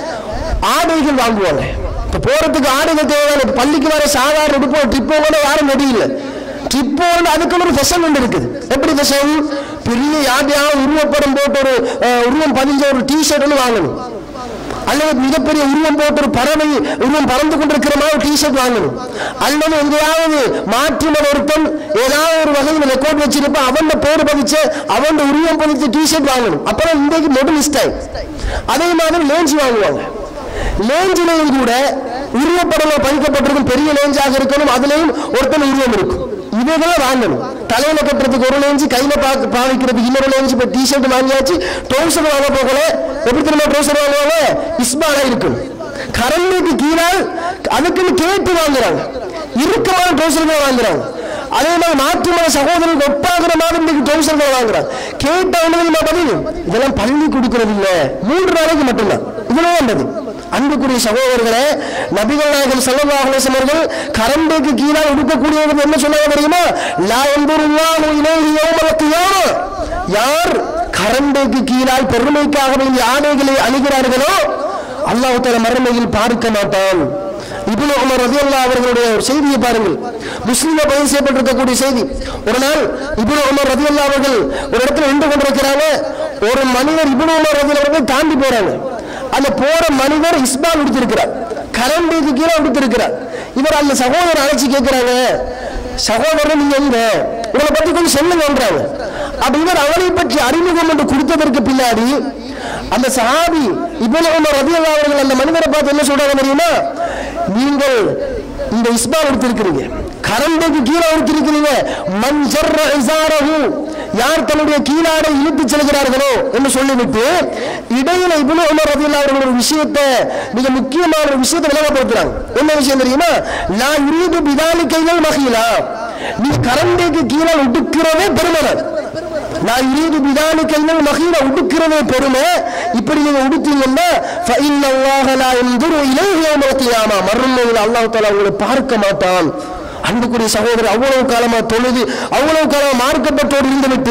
ஆடைகள் வாங்குவாங்க. இப்ப போறதுக்கு ஆடைகள் தேவையான, பள்ளிக்கு வர சாதாரண உடுப்போ ட்ரிப்போ கூட யாரும் முடியல. ட்ரிப்போ அதுக்கு ஒரு ஃபெஷன் ஒன்று இருக்குது. எப்படி ஃபெஷன்? பெரிய யாரையாவது உருவப்படம் போட்டு ஒரு உருவம் பதிஞ்ச ஒரு டிஷர்ட் ஒன்று வாங்கணும், அல்லது மிகப்பெரிய உருவம் போட்டு ஒரு பறவை உருவம் பறந்து கொண்டிருக்கிற மாதிரி டிஷர்ட் வாங்கணும், அல்லது எங்கேயாவது மாற்று ஒருத்தன் ஏதாவது ஒரு வகையில் ரெக்கார்ட் வச்சிருப்பான், அவன் பேர் பதிச்ச அவன் உருவம் பதிச்ச டிஷர்ட் வாங்கணும். அப்பதான் இன்றைக்கு மாடல் ஸ்டைல். அதே மாதிரி லேஞ்ச் வாங்குவாங்க. லேஞ்சிலையும் கூட உருவப்படங்கள் பதிக்கப்பட்டிருக்கும், பெரிய லேஞ்சாக இருக்கணும், அதுலேயும் ஒருத்தன் உருவம் இருக்கும். இவைகளை வாங்கணும். தலையில கட்டுறதுக்கு ஒரு லேஞ்சு, கையில பாவிக்கிறதுக்கு இன்னொரு லேஞ்சு. இப்ப டிஷர்ட் வாங்கியாச்சு, ட்ரௌசர் வாங்க போகல. எப்படி திரும்ப ட்ரௌசர் வாங்குவாங்க? இஸ்பாலா இருக்கும், கரண்டைக்கு கீழே அதுக்குன்னு கேட்டு வாங்குறாங்க, இறுக்கமான ட்ரௌசர்கள் வாங்குறாங்க. அதே மாதிரி மாற்றுமான சகோதரர்கள் ஒப்பாகிற மாதிரி இன்னைக்கு ட்ரௌசர்கள் வாங்குறாங்க. கேட்டவங்களுக்கு பதில் இதெல்லாம் பள்ளி கொடுக்கறது இல்லை, 3 நாளைக்கு மட்டும்தான். இதெல்லாம் வந்தது. அன்புக்குரிய சகோதரர்களே, நபிகள் நாயகம் ஸல்லல்லாஹு அலைஹி வஸல்லம் அவர்கள் கரண்டைக்கு கீழே உடுக்கக்கூடியவர்கள் என்ன சொன்னாங்க தெரியுமா? லா யன்துருல்லாஹு இலைஹி யௌமல் கியாமா. யார் கரண்டைக்கு கீழால் பெருமைக்காக வேண்டிய ஆடைகளை அணிகிறார்களோ அல்லாஹ் தஆலா மறுமையில் பார்க்க மாட்டான். இப்னு உமர் ரலியல்லாஹு அவர்களுடைய ஒரு செய்தியை பாருங்கள். முஸ்லிம்ல பதிவு செய்யப்பட்டிருக்கக்கூடிய செய்தி. ஒரு நாள் இப்னு உமர் ரலியல்லாஹு அவர்கள் ஒரு இடத்துல நின்று கொண்டிருக்கிறாங்க. ஒரு மனிதர் இப்னு உமர் ரலியல்லாஹு அவர்கள் தாண்டி போறாங்க. அந்த போற மனிதர் இஸ்பால் உடுத்திருக்கிறார், கரண்டைக்கு கீழே உடுத்திருக்கிறார். இவர் அந்த சகோதரர் அழைச்சி கேட்கிறாங்க, சகோதரன் நீங்க எங்க, உங்களை பத்தி கொஞ்சம் சொல்லுங்கன்றாங்க. அப்ப இவர் அவரை பற்றி அறிமுகம் என்று கொடுத்ததற்கு பின்னாடி அந்த சஹாபி இப்னு உமர் ரலியல்லாஹு அவர்கள் அந்த மனிதரை பார்த்து என்ன சொல்றாங்க தெரியுமா? நீங்கள் இந்த இஸ்பால் உடுத்திருக்கிறீங்க, கரண்டைக்கு கீழே உடுத்திருக்கிறீங்க, மன் ஜர்ர இஸாரஹு, யார் தன்னுடைய கீழாடை இழுத்து செல்கிறார்களோ என்று சொல்லிவிட்டு இடையில இப்னு உமர் ரலியல்லாஹு அவர்கள் ஒரு விஷயத்தை, மிக முக்கியமான ஒரு விஷயத்தை விளங்கப்படுத்துறாங்க. என்ன விஷயம் தெரியுமா? லா யுரீது பிதாலிகைல் மஹீலா, நீ கரண்டைக்கு கீழே உடுக்கிறதே பெருமை. நான் யுரீது பிதாலிகைல் மஹீலா, உடுக்கிறதே பெருமை. இப்படி நீங்க உடுத்தீங்கன்னா ஃபஇன்னல்லாஹ லா யன்துரு இலைஹி யௌமல் கியாமா, மறுமையில் அல்லாஹ் தஆலா உங்களை பார்க்க மாட்டான். அன்புக்குரிய சகோதரர், அவ்வளவு காலமா தொழுது அவ்வளவு காலமா மார்க்கப்பட்டோடு இருந்துவிட்டு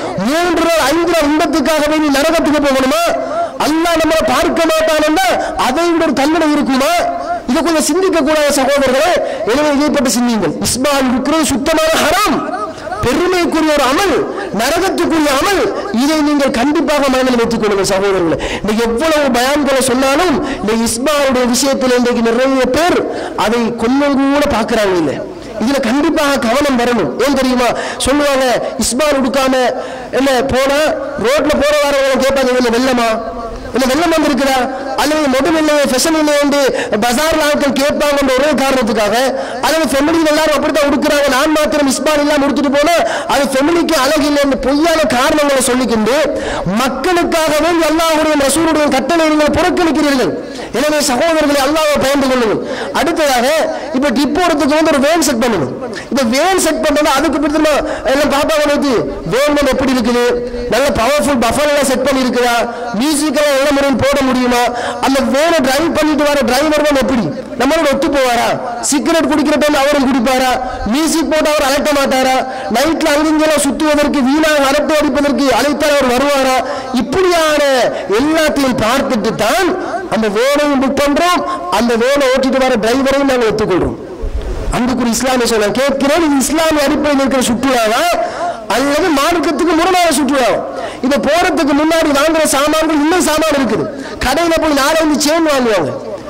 3 நாள் 5 நாள் இன்பத்துக்காகவே நீ நரகத்துக்கு போகணுமா? அல்லாஹ் நம்மளை பார்க்க மாட்டான்னா அதை விட ஒரு தண்டனை இருக்குமா? இதை கொஞ்சம் சிந்திக்க கூடாத சகோதரர்களே. எனவே இதைப்பட்ட சிந்திங்கள். இஸ்பால் இருக்கிறது சுத்தமான ஹராம், பெருமைக்குரிய ஒரு அமல், நரகத்துக்குரிய அமல். இதை நீங்கள் கண்டிப்பாக மனதில் வைத்துக் கொள்ளுங்கள் சகோதரர்களே. இன்னைக்கு எவ்வளவு பயான்களை சொன்னாலும் இந்த இஸ்பாலுடைய விஷயத்தில் இன்றைக்கு நிறைய பேர் அதை கொஞ்சம் கூட பார்க்கிறாங்க. இல்லை, இதுல கண்டிப்பாக கவனம் வரணும். ஏன் தெரியுமா? சொல்லுவாங்க, இஸ்பால் உடுக்காம என்ன போனா ரோட்ல போற வரவங்க கேட்பாங்க, இல்ல வெள்ளமா, இல்ல வெள்ளம் வந்திருக்கிறா, அல்லது மொபைல் இல்லை, ஃபெஷன் இல்லை என்று பஜார்ல ஆட்கள் கேட்பாங்க ஒரே காரணத்துக்காக. அல்லது ஃபெமிலியில் எல்லாரும் அப்படித்தான் உடுக்கிறாங்க, நான் மாத்திரம் இஸ்பால் இல்லாம உடுத்துட்டு போனா அது ஃபெமிலிக்கு அழகு இல்லை என்று பொய்யான காரணங்களை சொல்லிக்கிண்டு மக்களுக்காகவே அல்லாஹ்வுடைய ரசூலுடைய கட்டளை நீங்கள் புறக்கணிக்கிறீர்கள். எனவே சகோதரர்களை அல்லாஹ்வை பயந்து கொள்ளுங்கள். அடுத்ததாக இப்ப டிப் போறதுக்கு ஒரு வேன் செட் பண்ணணும். இப்ப வேன் செட் பண்ணா அதுக்கு பிடித்தமா எல்லாம் பாப்பா வந்து வேன் எப்படி இருக்குது, நல்ல பவர்ஃபுல் பஃபர் எல்லாம் செட் பண்ணி இருக்குதா, மியூசிக் எல்லாம் நல்ல முறையில் போட முடியுமா, அந்த வேனை டிரைவ் பண்ணிட்டு வர டிரைவர் தான் எப்படி நம்மளோட ஒத்து போவாரா, சிகரெட் குடிக்கிற டைம் அவரும் குடிப்பாரா, மியூசிக் போட்டு அவர் அழைக்க மாட்டாரா, நைட்ல அங்கிங்கெல்லாம் சுத்துவதற்கு வீணாக அரட்டை அடிப்பதற்கு அழைத்தால் அவர் வருவாரா? இப்படியான எல்லாத்தையும் பார்த்துட்டு தான் அந்த வேனையும் புக் பண்றோம், அந்த வேனை ஓட்டிட்டு வர டிரைவரையும் நாங்கள் ஒத்துக்கொள்றோம். அன்புக்குரிய இஸ்லாமிய சொல்ல கேட்கிறேன், இது இஸ்லாமிய அடிப்படையில் இருக்கிற சுற்றுலாவா அல்லது மார்க்கத்துக்கு முரணான சுற்றுலா? இப்ப போறதுக்கு முன்னாடி வாங்குற சாமான்கள் இன்னும் சாமான் இருக்குது. கடையில போய் 4-5 செயின் வாங்குவாங்க,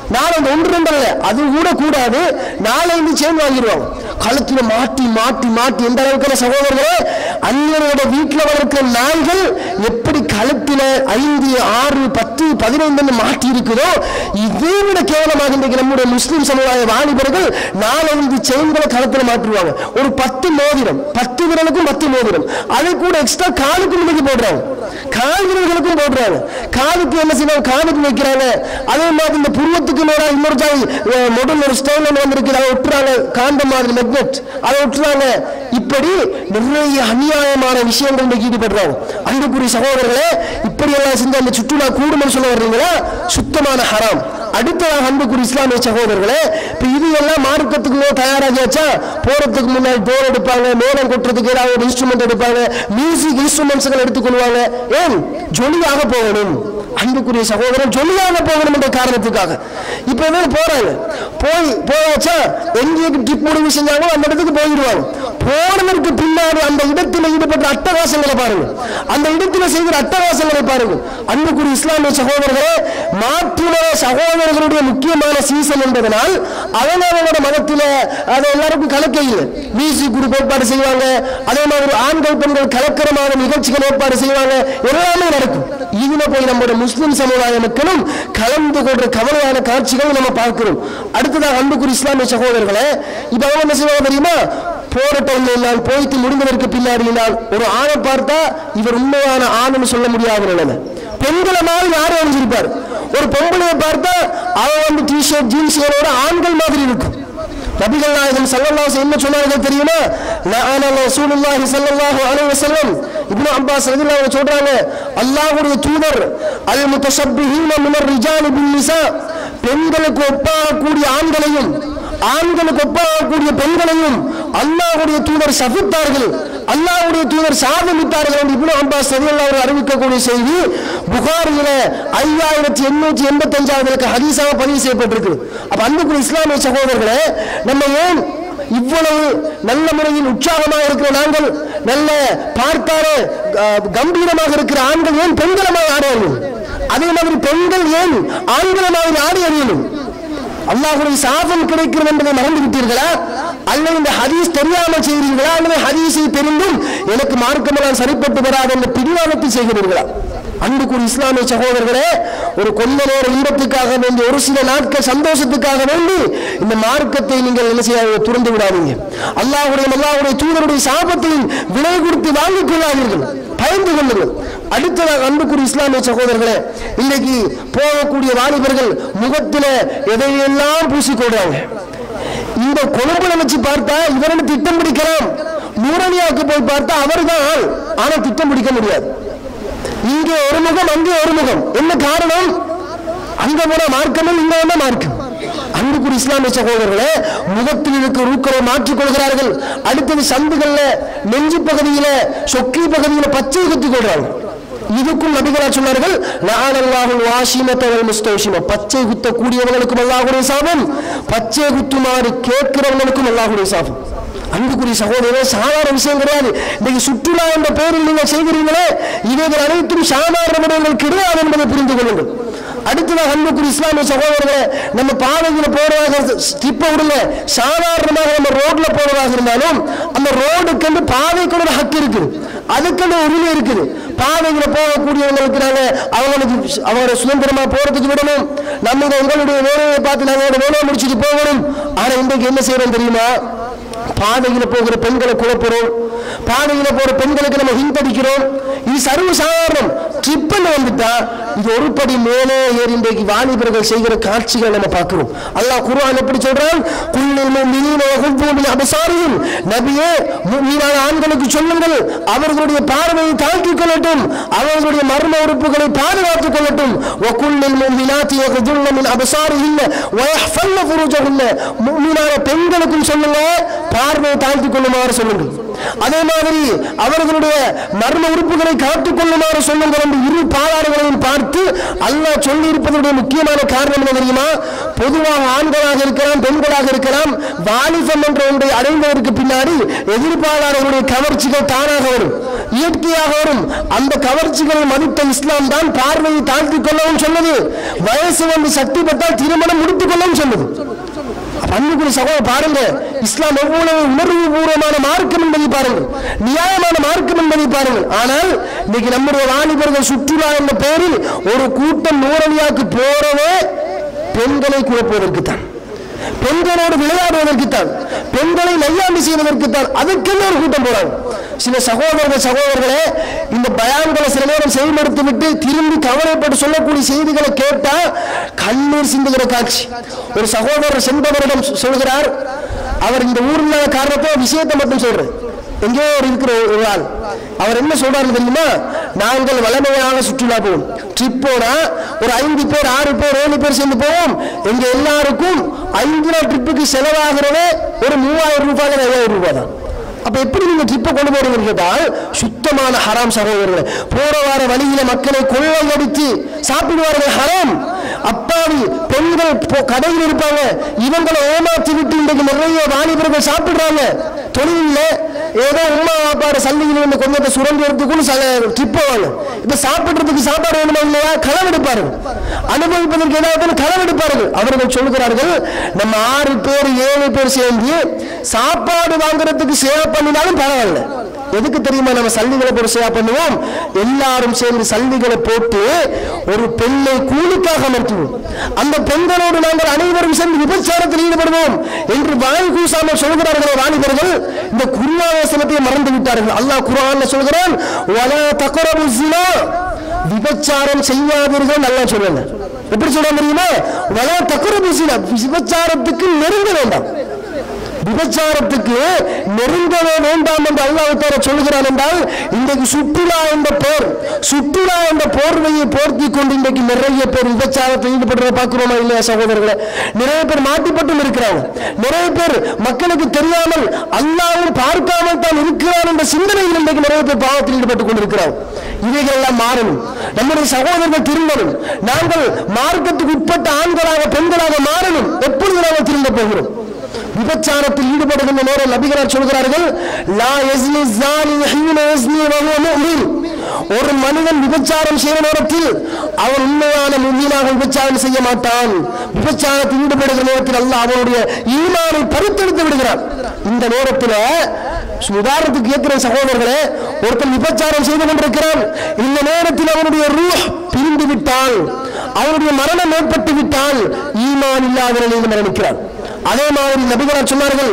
4 1 2 அல்ல, அது கூட கூடாது, 4-5 செயின் வாங்கிடுவாங்க. கழுத்துல மாட்டி மாட்டி மாட்டி எந்த அளவுக்கு சகோதரர்களே, அந்நியரோட வீட்டில் வளர்க்கிற நாய்கள் எப்படி கழுத்துல 5 6 10 15 மாட்டி இருக்குதோ இதே விட கேவலமாக இன்றைக்கு நம்முடைய முஸ்லிம் சமுதாய வாலிபர்கள் 4-5 செயின்களை கழுத்துல மாற்றுவாங்க. ஒரு 10 மோதிரம், 10 விரலுக்கும் 10 மோதிரம், அதை கூட எக்ஸ்ட்ரா காலுக்கு இன்னைக்கு போடுறாங்க, கால் விரல்களுக்கும் போடுறாங்க. காலுக்கு என்ன செய்வாங்க, காலுக்கு வைக்கிறாங்க. அதே மாதிரி இந்த புருவத்துக்கு மேல இன்னொரு மொடல் ஒரு ஸ்டைல் வந்திருக்கு, அதை ஒட்டுறாங்க, காந்த மாதிரி மெக்னெட் அதை ஒட்டுறாங்க. இப்படி நிறைய அநியாயமான விஷயங்கள் ஈடுபடுறாங்க. அன்புக்குரிய சகோதரர்களே, இப்படி எல்லாம் செஞ்சு அந்த சுற்றுலா கூடுமல் சொல்ல வர்றீங்களா? சுத்தமான ஹராம். அடுத்ததாக அன்புக்குரிய இஸ்லாமிய சகோதரர்களே, இப்ப இது எல்லாம் மார்க்கத்துக்கு தயாராகியாச்சா, போறதுக்கு முன்னாடி டோர் எடுப்பாங்க, மேலம் கொட்டுறதுக்கு ஏதாவது ஒரு இன்ஸ்ட்ருமெண்ட் எடுப்பாங்க, மியூசிக் இன்ஸ்ட்ருமெண்ட்ஸ்கள் எடுத்துக்கொள்வாங்க. ஏன்? ஜொலியாக போகணும். அன்புக்குரிய சகோதரன், ஜொலியாக போகணும் என்ற காரணத்துக்காக இப்பவே போறாங்க. போயாச்சா, எங்கேயும் ட்ரிப் முடிவு செஞ்சாங்களோ அந்த இடத்துக்கு போயிடுவாங்க. போனதற்கு பின்னாடி அந்த இடத்தில் ஈடுபட்ட அட்டகாசங்களை பாருங்க, அந்த இடத்துல செய்கிற அட்டகாசங்களை பாருங்க. அன்புக்குரிய இஸ்லாமிய சகோதரர்களே, மாற்றுமத சகோதரர்களுடைய முக்கியமான சீசன் என்பதனால் அவங்களோட மதத்தில அதை எல்லாருக்கும் கலக்க இல்லை. மியூசிக் குரூப் ஏற்பாடு செய்வாங்க, அதே மாதிரி ஆண்கள் பெண்கள் கலக்கரமான நிகழ்ச்சிகள் ஏற்பாடு செய்வாங்க, எல்லாமே நடக்கும். இதுல போய் நம்முடைய முஸ்லிம் சமுதாய மக்களும் கலந்து கொள்ற கவலையான காட்சிகள் நம்ம பார்க்கிறோம். அடுத்ததாக அன்புக்குரிய இஸ்லாமிய சகோதரர்களே, இப்ப அவங்க என்ன செய்வாங்க தெரியுமா? போராட்டம் போய்த்து முடிந்ததற்கு பின்னாடி ஒரு ஆணை பார்த்தா இவர் உண்மையான ஆணுன்னு சொல்ல முடியாத நிலைமை. பெண்களை மாதிரி யாரும் அணிஞ்சிருப்பார். ஒரு பொம்பளையை பார்த்தா அவன் டிஷர்ட் ஜீன்ஸோட ஆண்கள் மாதிரி இருக்கும். நபிகள் நாயகம் ஸல்லல்லாஹு அலைஹி வஸல்லம் சொன்னார்கள் தெரியுமா? லஅன ரசூலுல்லாஹி ஸல்லல்லாஹு அலைஹி வஸல்லம் இப்னு அப்பாஸ் ரலியல்லாஹு அன்ஹு சொல்றாங்க, அல்லாஹ்வுடைய தூதர் அல் முத்தஷப்பிஹீன மினர் ரிஜாலி பின் நிசா, பெண்களுக்கு ஒப்பாகக்கூடிய ஆண்களையும் ஆண்களுக்கு ஒப்பாகக்கூடிய பெண்களையும் அல்லாஹ்வுடைய தூதர் சபித்தார்கள், அல்லாஹ்வுடைய தூதர் சாபமிட்டார்கள் என்று இப்னு அப்பாஸ் ரலியல்லாஹு அன்ஹு அறிவிக்கக்கூடிய செய்தி புகாரியில 5885வது ஹதீஸாக பதிவு செய்யப்பட்டிருக்கு. அப்ப அன்புக்குரிய இஸ்லாமிய சகோதரர்களே, நம்ம ஏன் இவ்வளவு நல்ல முறையில் உற்சாகமாக இருக்கிற நாங்கள், நல்ல பார்த்தாலே கம்பீரமாக இருக்கிற ஆண்கள் ஏன் பெண்களமாக ஆட வேண்டும்? அதே மாதிரி பெண்கள் ஏன் ஆண்களமாக ஆடி அறியணும்? அல்லாஹ்வுடைய சாபம் கிடைக்கிறது என்பதை மறந்து விட்டீர்களா? அல்லது இந்த ஹதீஸ் தெரியாமல் செய்கிறீர்களா? அல்லது ஹதீஸை தெரிந்தும் எனக்கு மார்க்கமெல்லாம் சரிப்பட்டு வராது என்ற பிடிவாதத்தை செய்கிறீர்களா? அன்புக்குரிய இஸ்லாமிய சகோதரர்களே, ஒரு கொஞ்ச நேர இன்பத்துக்காக வேண்டி, ஒரு சில நாட்கள் சந்தோஷத்துக்காக வேண்டி இந்த மார்க்கத்தை நீங்கள் என்ன செய்ய துறந்து விடாதீங்க. அல்லாஹ்வுடைய தூதருடைய சாபத்தையும் விலை கொடுத்து வாங்கிக் கொள்ளாதீர்கள், பயந்து கொள்ளுங்கள். அடுத்ததாக அன்புக்குரிய இஸ்லாமிய சகோதரர்களே, இன்னைக்கு போகக்கூடிய வாலிபர்கள் முகத்தில் எதையெல்லாம் பூசிக்கொள்றாங்க. இந்த கொழும்புல வச்சு பார்த்தா இவரை திட்டம் பிடிக்கலாம், நூறணியாக்கு போய் பார்த்தா அவர் தான் ஆள், ஆனா திட்டம் பிடிக்க முடியாது. இங்கே ஒரு முகம், அங்கே ஒரு முகம். என்ன காரணம்? அங்க போன மார்க்கமும் இங்க வந்த மார்க்கம். அன்புக்குரிய இஸ்லாமிய சகோதரர்களே, முகத்தில் இருக்கிற ரூக்களை மாற்றிக் கொள்கிறார்கள். அடுத்தது சந்துகள்ல, நெஞ்சு பகுதியில, சொக்கி பகுதியில பச்சை குத்திக் கொள்றாங்க. இதுக்கும் நபிகளா சொன்னார்கள், லஅனல்லாஹுல் வாஷிமத வல் முஸ்தௌஷிம, பச்சை குத்தக்கூடியவர்களுக்கும் அல்லாஹ்வுடைய சாபம், பச்சை குத்துமாறு கேட்கிறவங்களுக்கும் அல்லாஹ்வுடைய சாபம். அன்புக்குரிய சகோதரர்களே, சாதாரண விஷயம் கிடையாது. இன்னைக்கு சுற்றுலா என்ற பெயரில் நீங்கள் செய்கிறீங்களே, இவைகள் அனைத்தும் சாதாரண விடயங்கள் கிடையாது என்பதை புரிந்து கொள்ளுங்கள். அடுத்ததாக அன்புக்குரிய இஸ்லாமிய சகோதரர்களே, நம்ம பாதையில போறதாக ஸ்டிப்ப விடல, சாதாரணமாக நம்ம ரோட்ல போறதாக இருந்தாலும் அந்த ரோடுக்கு பாதைக்கு ஒரு ஹக்கு இருக்குது, அதுக்கு உரிமை இருக்குது. பாதையில போகக்கூடியவங்களுக்கு அவங்களை சுதந்திரமா போறதுக்கு விடணும். நம்ம உங்களுடைய வேலையை பார்த்து நாங்கள் வேலையை முடிச்சுட்டு போகணும். ஆனா இன்றைக்கு என்ன செய்யறோம் தெரியுமா? பாதையில போகிற பெண்களை குழப்புறோம், பாதையில போற பெண்களுக்கு நம்ம ஹிந்தடிக்கிறோம். இது சர்வ சாதாரணம். ட்ரிப்னு வந்துட்டா இது ஒரு படி மேலே ஏறி இன்றைக்கு வாலிபர்கள் செய்கிற காட்சிகள் நம்ம பார்க்கிறோம். அல்லாஹ் குர்ஆன் எப்படி சொல்றான்? குல்லுல் முஃமினீன யகுஃபூ மின் அப்சாரிஹிம், நபியே முஃமினான ஆண்களுக்கு சொல்லுங்கள், அவர்களுடைய பார்வையை தாழ்த்திக் கொள்ளட்டும், அவர்களுடைய மர்ம உறுப்புகளை பாதுகாத்துக் கொள்ளட்டும். வகுல்லுல் முஃமினாத்தி யகுதுன்ன மின் அப்சாரிஹின்ன வயஹ்ஃபல்ன ஃபுரூஜஹுன்ன, முஃமினான பெண்களுக்கும் சொல்லுங்க, பார்வையை தாழ்த்திக் கொள்ளுமாறு சொல்லுங்கள். அதே மாதிரி அவர்களுடைய மர்ம உறுப்புகளை காத்துக் கொள்ளுமாறு சொல்லுங்கள் என்று இரு பாலாறுகளையும் பார்த்து அல்லாஹ் சொல்லி இருப்பதனுடைய முக்கியமான காரணம் என்ன தெரியுமா? பொதுவாக ஆண்களாக இருக்கலாம், பெண்களாக இருக்கலாம், வாலிபம் என்ற ஒன்றை அடைந்ததற்கு பின்னாடி எதிர்பாராளர்களுடைய கவர்ச்சிகள் தானாக வரும், இயற்கையாக வரும். அந்த கவர்ச்சிகளை மதித்த இஸ்லாம் தான் பார்வையை தாழ்த்திக் கொள்ளவும் சொன்னது, வயசு வந்து சக்தி பெற்றால் திருமணம் முடித்துக் கொள்ளவும் சொன்னது. அன்புக்குரிய சகோதரர் பாருங்க, இஸ்லாம் எவ்வளவு உணர்வு பூர்வமான மார்க்கம் என்பதை பாருங்கள், நியாயமான மார்க்கம் என்பதை பாருங்கள். ஆனால் இன்னைக்கு நம்முடைய வாலிபர்கள் சுற்றுலா என்ற பெயரில் ஒரு கூட்டம் நூறணியாக்கு போறவே பெண்களை குழப்புவதற்குத்தான், பெண்களோடு விளையாடுவதற்குத்தான், பெண்களை நையாண்டி செய்வதற்குத்தான், அதுக்கெல்லாம் ஒரு கூட்டம் போறாங்க. சில சகோதரர்களே, இந்த பயான்களை சில நேரம் செயல்படுத்தி விட்டு திரும்பி கவலைப்பட்டு சொல்லக்கூடிய செய்திகளை கேட்டா கண்ணீர் சிந்துகிற காட்சி. ஒரு சகோதரர் சென்றவரிடம் சொல்கிறார், அவர் இந்த ஊர்ல காரணத்தை விஷயத்தை மட்டும் சொல்றார். எங்கேயோ இருக்கிற ஒரு ஆள், அவர் என்ன சொல்றாரு தெரியுமா? நாங்கள் வளமையாக சுற்றுலா போவோம். ட்ரிப் போனா ஒரு 5 பேர் 6 பேர் 7 பேர் சேர்ந்து போவோம். எங்க எல்லாருக்கும் 5 நாள் ட்ரிப்புக்கு செலவாகிறதே ஒரு 3000 ரூபாய் 5000 ரூபாய் தான். அப்ப எப்படி நீங்க ட்ரிப்பை கொண்டு போறீங்கன்னு கேட்டால் சுத்தமான ஹராம் சகோதரர்களே. போற வார வழியில மக்களை கொள்ளையடித்து சாப்பிடுவார்கள், ஹராம். அப்பாவி பெண்கள் கடையில் இருப்பாங்க, இவங்களை ஏமாற்றி விட்டு இன்றைக்கு நிறைய வாலிபர்கள் சாப்பிடுறாங்க. தொழில ஏதோ உமா வாப்பாடு சல்லியில் இருந்து கொஞ்சத்தை சுரண்டி எடுத்துக்குன்னு ட்ரிப் போவாங்க. இப்ப சாப்பிடுறதுக்கு சாப்பாடு வேணுமா இல்லையா, களவெடுப்பார்கள். அனுபவிப்பதற்கு ஏதாவது களவெடுப்பார்கள். அவர்கள் சொல்லுகிறார்கள், நம்ம 6 பேர் 7 பேர் சேர்ந்து சாப்பாடு வாங்குறதுக்கு சேவை பண்ணினாலும் பரவாயில்ல. எதுக்கு தெரியுமா நம்ம சல்லிகளை போட்டு சேவை பண்ணுவோம்? எல்லாரும் சேர்ந்து சல்லிகளை போட்டு ஒரு பெண்ணை கூலிக்காக அமர்த்துவோம். அந்த பெண்களோடு நாங்கள் அனைவரும் சேர்ந்து விபச்சாரத்தில் ஈடுபடுவோம் என்று வாய் கூசாமல் சொல்கிறார்களே வாலிபர்கள், இந்த குர்ஆன் வசனத்தை மறந்து விட்டார்கள். அல்லாஹ் குர்ஆன்ல சொல்கிறான், வலா தக்ரபு ஸினா, விபச்சாரம் செய்யாதீர்கள். நல்லா சொல்லுங்க. எப்படி சொல்ல முடியுமா? வலா தக்ரபு ஸினா, விபச்சாரத்துக்கு நெருங்க வேண்டாம். விபச்சாரத்துக்கு நெருங்கவே வேண்டாம் என்று அல்லாஹ் தஆலா சொல்கிறான் என்றால், இன்றைக்கு சுற்றுலா என்ற போர்வையை போர்த்தி கொண்டு இன்றைக்கு நிறைய பேர் விபச்சாரத்தில் ஈடுபடுறத பார்க்கிறோமா இல்லையா சகோதரர்களே? நிறைய பேர் மாட்டிப்பட்டும் இருக்கிறாங்க. நிறைய பேர் மக்களுக்கு தெரியாமல் அல்லாஹ்வும் பார்க்காமல் தான் இருக்கிறான் என்ற சிந்தனையில் இன்றைக்கு நிறைய பேர் பாவத்தில் ஈடுபட்டுக் கொண்டிருக்கிறார். இவைகள் எல்லாம் மாறணும். நம்முடைய சகோதரர்கள் திரும்பணும். நாங்கள் மார்க்கத்துக்கு உட்பட்ட ஆண்களாக பெண்களாக மாறணும். எப்பொழுது நாங்கள் திரும்ப போகிறோம்? விபச்சாரத்தில் ஈடுபடுகின்ற நேரம் நபிகளார் சொல்கிறார்கள், லா யஸ்னி ஸானி ஹீன யஸ்னி வஹுவ முஃமின். ஒரு மனிதன் விபச்சாரம் செய்கிற நேரத்தில் அவன் உண்மையான முஃமினாக விபச்சாரம் செய்ய மாட்டான். விபச்சாரத்தில் ஈடுபடுகிற நேரத்தில் அல்லாஹ் அவனுடைய ஈமானை பறித்தெடுத்து விடுகிறான். இந்த நேரத்தில் உதாரணத்துக்கு கேட்கிற சகோதரர்களே, ஒருத்தன் விபச்சாரம் செய்து கொண்டிருக்கிறான். இந்த நேரத்தில் அவனுடைய ரூஹ் பிரிந்து விட்டால், அவனுடைய மரணம் ஏற்பட்டு விட்டால், ஈமான் இல்லாத நிலையில் மரணிக்கிறான். அதே மாதிரி நபிகளார் சொன்னார்கள்,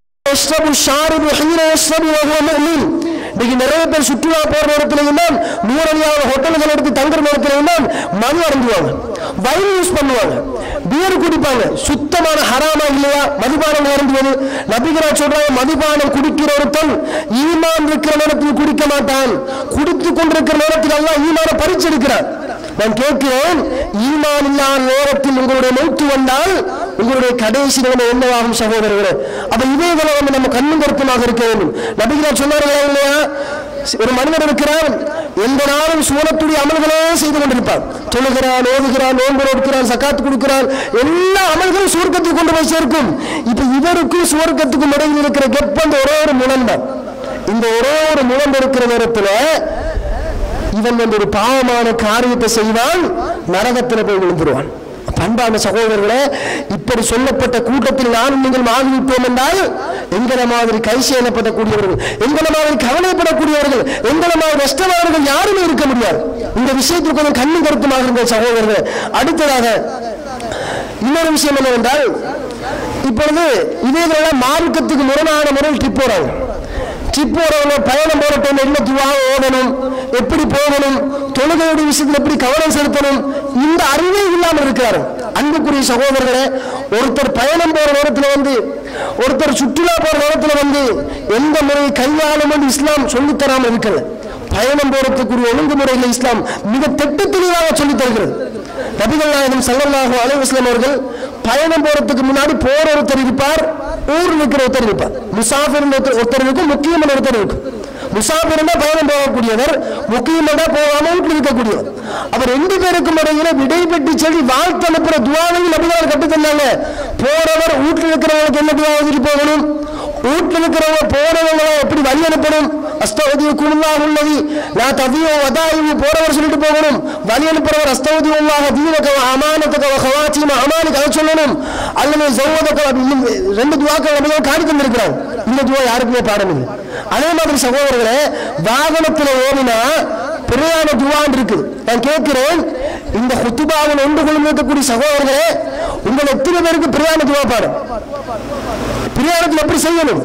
நிறைய பேர் சுற்றுலா போற நேரத்திலையும் தான், நூறடியாக ஹோட்டல்கள் எடுத்து தங்குற நேரத்திலையும் தான் மது அருந்துவாங்க, வைன் யூஸ் பண்ணுவாங்க, பியர் குடிப்பாங்க. சுத்தமான ஹராமா இல்லையா மதுபானம் அருந்துவது? நபிகளார் சொல்றாங்க, மதுபானம் குடிக்கிற ஒருத்தன் ஈமான் இருக்கிற நேரத்தில் குடிக்க மாட்டான். குடித்துக் கொண்டிருக்கிற நேரத்தில் அல்லாஹ் ஈமானை பறிச்செடுக்கிறான். நான் கேட்கிறேன், ஈமான் இல்லாத நேரத்தில் உங்களுடைய மௌத்து வந்தால் உங்களுடைய கடைசி நிலைமை என்னவாகும் சகோதரர்களே? அப்ப இவைகளை நம்ம கண்ணும் கருத்துமாக இருக்க வேண்டும். நபிகளார் சொன்னார்களா இல்லையா, ஒரு மனிதர் இருக்கிறார், எந்த நாளும் சூரத்துடைய அமல்களே செய்து கொண்டிருப்பார். தொழுகிறான், ஓதுகிறான், நோன்பு நோக்கிறான், சக்காத்து கொடுக்கிறான், எல்லா அமல்களும் சுவர்க்கத்துக்கு கொண்டு போய் சேர்க்கும். இப்ப இவருக்கும் சுவர்க்கத்துக்கும் இடையில் இருக்கிற கெப் அந்த ஒரே ஒரு முரண் தான். இந்த ஒரே ஒரு முரண் இருக்கிற நேரத்தில் இவன் ஒரு பாவமான காரியத்தை செய்வான், நரகத்தில் போய் விழுந்துருவான். அன்பான சகோதரர்களே, இப்படி சொல்லப்பட்ட கூட்டத்தில் நானும் நீங்கள் ஆகிவிட்டோம் என்றால், எங்களை மாதிரி கை செய்யப்படக்கூடியவர்கள், எங்களை மாதிரி கவலைப்படக்கூடியவர்கள், எங்களை மாதிரி நஷ்டமானவர்கள் யாருமே இருக்க முடியாது. இந்த விஷயத்துக்கு கொஞ்சம் கண்ணு கருத்துமாக இருந்த சகோதரர்கள். அடுத்ததாக இன்னொரு விஷயம் என்னவென்றால், இப்பொழுது இவைகளெல்லாம் மார்க்கத்துக்கு முரணான முறையில் ட்ரிப் போறாங்க. ட்ரிப் போறவங்க பயணம் போற டைம் என்ன துவா ஓடணும், எப்படி போகணும், தொழுகையுடைய விஷயத்தில் எப்படி கவனம் செலுத்தணும், இந்த அறிவே இல்லாமல் இருக்கிறார். அன்புக்குரிய சகோதரர்களே, ஒருத்தர் பயணம் போற நேரத்தில் ஒருத்தர் சுற்றுலா போற நேரத்தில் எந்த முறையை கையாளும் என்று இஸ்லாம் சொல்லித்தராமல் இருக்கிறது. பயணம் போறதுக்குரிய ஒழுங்குமுறைகளை இஸ்லாம் மிக திட்டத்தெளிவாக சொல்லித் தருகிறது. நபிகள் நாயகம் ஸல்லல்லாஹு அலைஹி வஸல்லம் அவர்கள் பயணம் போறதுக்கு முன்னாடி போற ஒருத்தர் இருப்பார், ஊரில் இருக்கிற ஒருத்தர் இருப்பார். முசாஃபிர் ஒருத்தர் இருக்கும், முக்கியமான ஒருத்தர் இருக்கும். முசாஃபிர் பயணம் போகக்கூடியவர், முக்கியம் போகாம வீட்டில் இருக்கக்கூடியவர். அவர் 2 பேருக்கும் இடையில விடை பெட்டி செடி வாழ்த்து அனுப்புற துவாவையும் நபிகள் கட்டுத்தந்தாங்க. போறவர் வீட்டில் இருக்கிறவங்களுக்கு என்ன துவா ஓதிட்டு போகணும், வீட்டில் இருக்கிறவங்க போறவங்களை எப்படி வழி அனுப்பணும், அஸ்தௌதியுல்லாஹ் உள்ளதி லா ததியு வதாயு போறவர் சொல்லிட்டு போகணும். வழி அனுப்புறவர் அஸ்தௌதியுல்லாஹ் தீனக வ அமானதக வ ஹவாத்திம அமானிக அதை சொல்லணும். அல்லது ஜௌவதக 2 துவாக்கள் நபிகள் காட்டி தந்திருக்கிறாங்க. இந்த துவா யாருக்குமே பாடம் இல்லை. அதே மாதிரி சகோதரர்களே, வாகனத்தில் ஓடினா பிரயாண துவான் இருக்குது. நான் கேட்கிறேன், இந்த ஹுத்துபாவில் ஒன்று கொள்ளும் சகோதரர்களே, உங்கள் எத்தனை பேருக்கு பிரயாண துவா பாடம்? பிரயாணத்தில் எப்படி செய்யணும்?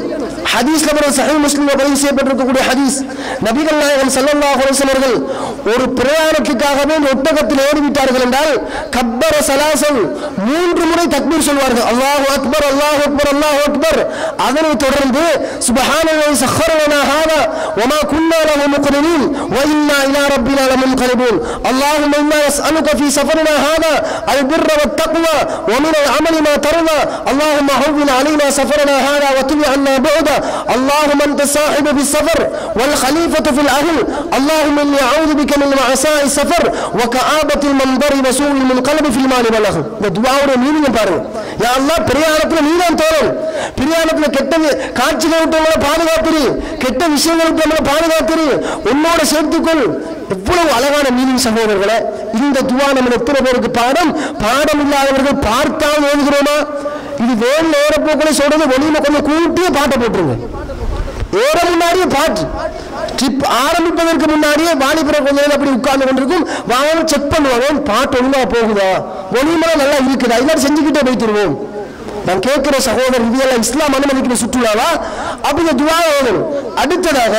ஹதீஸ்ல வர சஹீஹ் முஸ்லிம்ல பதிவு செய்யப்பட்டிருக்கக்கூடிய ஹதீஸ், நபிகள் நாயகம் ஸல்லல்லாஹு அலைஹி வஸல்லம் அவர்கள் ஒரு பிரயாணத்துக்காகவே ஒட்டகத்தில் ஏறிவிட்டார்கள் என்றால் கப்பர சலாசன் 3 முறை தக்பீர் சொல்வார்கள். அல்லாஹு அக்பர் அல்லாஹு அக்பர் அல்லாஹு அக்பர். அதனை தொடர்ந்து சுப்ஹானல்லாஹி ஸஹ்ஹர லனா ஹாதா வமா குன்னா லஹு முக்ரினீன் வ இன்னா இலா ரப்பினா லமுன்கலிபூன். அல்லாஹும்ம இன்னா நஸ்அலுக ஃபீ சஃபரினா ஹாதா அல் பிர்ர வத் தக்வா வ மினல் அமலி மா தர்தா. அல்லாஹும்ம ஹவ்வின் அலைனா சஃபரனா ஹாதா வ துபி அன்னா புஅதா. اللهم انت الصاحب في السفر والخليفة في الأهل. اللهم اني اعوذ بك من وعثاء السفر وكآبة المنظر وسوء المنقلب في المال والأهل. இந்த துஆவுடைய மீனிங் பாருங்க. யா அல்லாஹ் பிரயாணத்துல நீதான் தோழன், பிரயாணத்துல கெட்ட காட்சிகளை விட்டு நம்மளை பாதுகாத்துரு, கெட்ட விஷயங்களை விட்டு நம்மளை பாதுகாத்துரு, உன்னோட சேர்த்துக்கொள். எவ்வளவு அழகான மீனிங் சகோதரர்களே. இந்த துஆ நம்ம எத்தனை பேருக்கு பாடம் இல்லாதவர்கள் பார்த்தால் ஓதுகிறோமா? இது வேல் ஏறப்போக்களை சொல்றது வெளியில கொஞ்சம் கூட்டியே பாட்டை போட்டுருங்க. ஏற முன்னாடியே பாட்டு, ட்ரிப் ஆரம்பிப்பதற்கு முன்னாடியே வாலிபுரம் கொஞ்ச நேரம் அப்படி உட்கார்ந்து கொண்டிருக்கும், வாங்க செக் பண்ணுவாங்க பாட்டு ஒழுங்கா போகுதா, ஒளிமரம் நல்லா இருக்குதா, இதெல்லாம் செஞ்சுக்கிட்டே போய்த்துருவோம். நான் கேட்கிற சகோதரர், இதெல்லாம் இஸ்லாம் அனுமதிக்கிற சுற்றுலாவா? அப்படி துஆ ஓதணும். அடுத்ததாக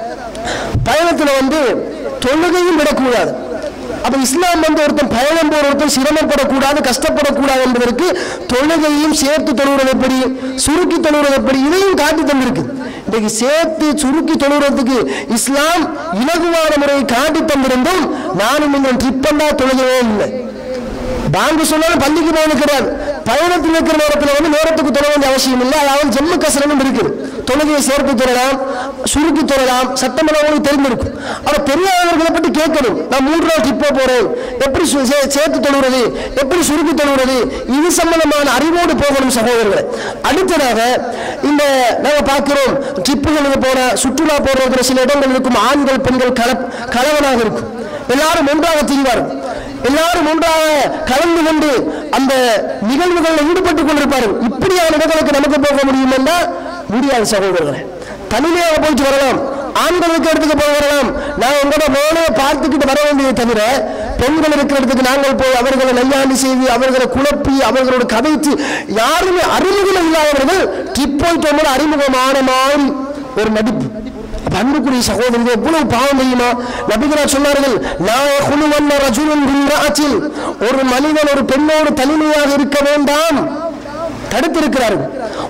பயணத்துல தொழுகையும் விடக்கூடாது. அப்ப இஸ்லாம் ஒருத்தன் பயணம் போற ஒருத்தன் சிரமப்படக்கூடாது, கஷ்டப்படக்கூடாது என்பதற்கு தொழுகையும் சேர்த்து தொழுவது எப்படி, சுருக்கி தொழுவது எப்படி, இதையும் காட்டி தந்திருக்கு. இன்னைக்கு சேர்த்து சுருக்கி தொழுறதுக்கு இஸ்லாம் இலகுவான முறையை காட்டி தந்திருந்தும் நானும் நீங்கள் ட்ரிப்பண்டா தொழுகவே இல்லை. பாங்கு சொன்னாலும் பள்ளிக்கு போவது கிடையாது. பயணத்தில் இருக்கிற நேரத்தில் நேரத்துக்கு தொழ வேண்டிய அவசியம் இல்லை. அதாவது ஜம்மு கசரமும் இருக்குது. தொழுகையை சேர்த்து தொழலாம், சுருக்கி தொழலாம், சட்டமன்றங்களுக்கு தெரிந்திருக்கும். அவர் தெரியாதவர்களை பற்றி கேட்கணும். நான் 3 நாள் ட்ரிப்போ போறேன், எப்படி சேர்த்து தொழுகிறது, எப்படி சுருக்கி தொழுகிறது, இது சம்பந்தமான அறிவோடு போகணும் சகோதரர்களை. அடுத்ததாக இந்த நாங்க பார்க்கிறோம், ட்ரிப்புகளுக்கு போற சுற்றுலா போற சில இடங்கள் இருக்கும், ஆண்கள் பெண்கள் கலவனாக இருக்கும். எல்லாரும் ஒன்றாக திரிவார்கள், எல்லாரும் ஒன்றாக கலந்து கொண்டு அந்த நிகழ்வுகளில் ஈடுபட்டுக் கொண்டிருப்பார்கள். இப்படியான இடங்களுக்கு நமக்கு போக முடியும் என்றால் முடியாது சகோதரர்களே. தனிமையாக போயிட்டு வரலாம், ஆண்களுக்கு இடத்துக்கு போய் வரலாம். நான் உங்களோட வேலையை பார்த்துக்கிட்டு வர வேண்டியதை தவிர பெண்கள் இருக்கிற இடத்துக்கு நாங்கள் போய் அவர்களை நையாண்டி செய்து அவர்களை குழப்பி அவர்களோட கதைத்து யாருமே அறிமுகம் இல்லாதவர்கள் ட்ரிப் போயிட்டு அறிமுகமான மாதிரி ஒரு நடிப்பு. அன்புக்குரிய சகோதரர்கள், எவ்வளவு பாவம் தெரியுமா? நபிகளார் சொன்னார்கள், ஒரு மனிதன் ஒரு பெண்ணோடு தனிமையாக இருக்க வேண்டாம், தடுத்திருக்கிறார்கள்.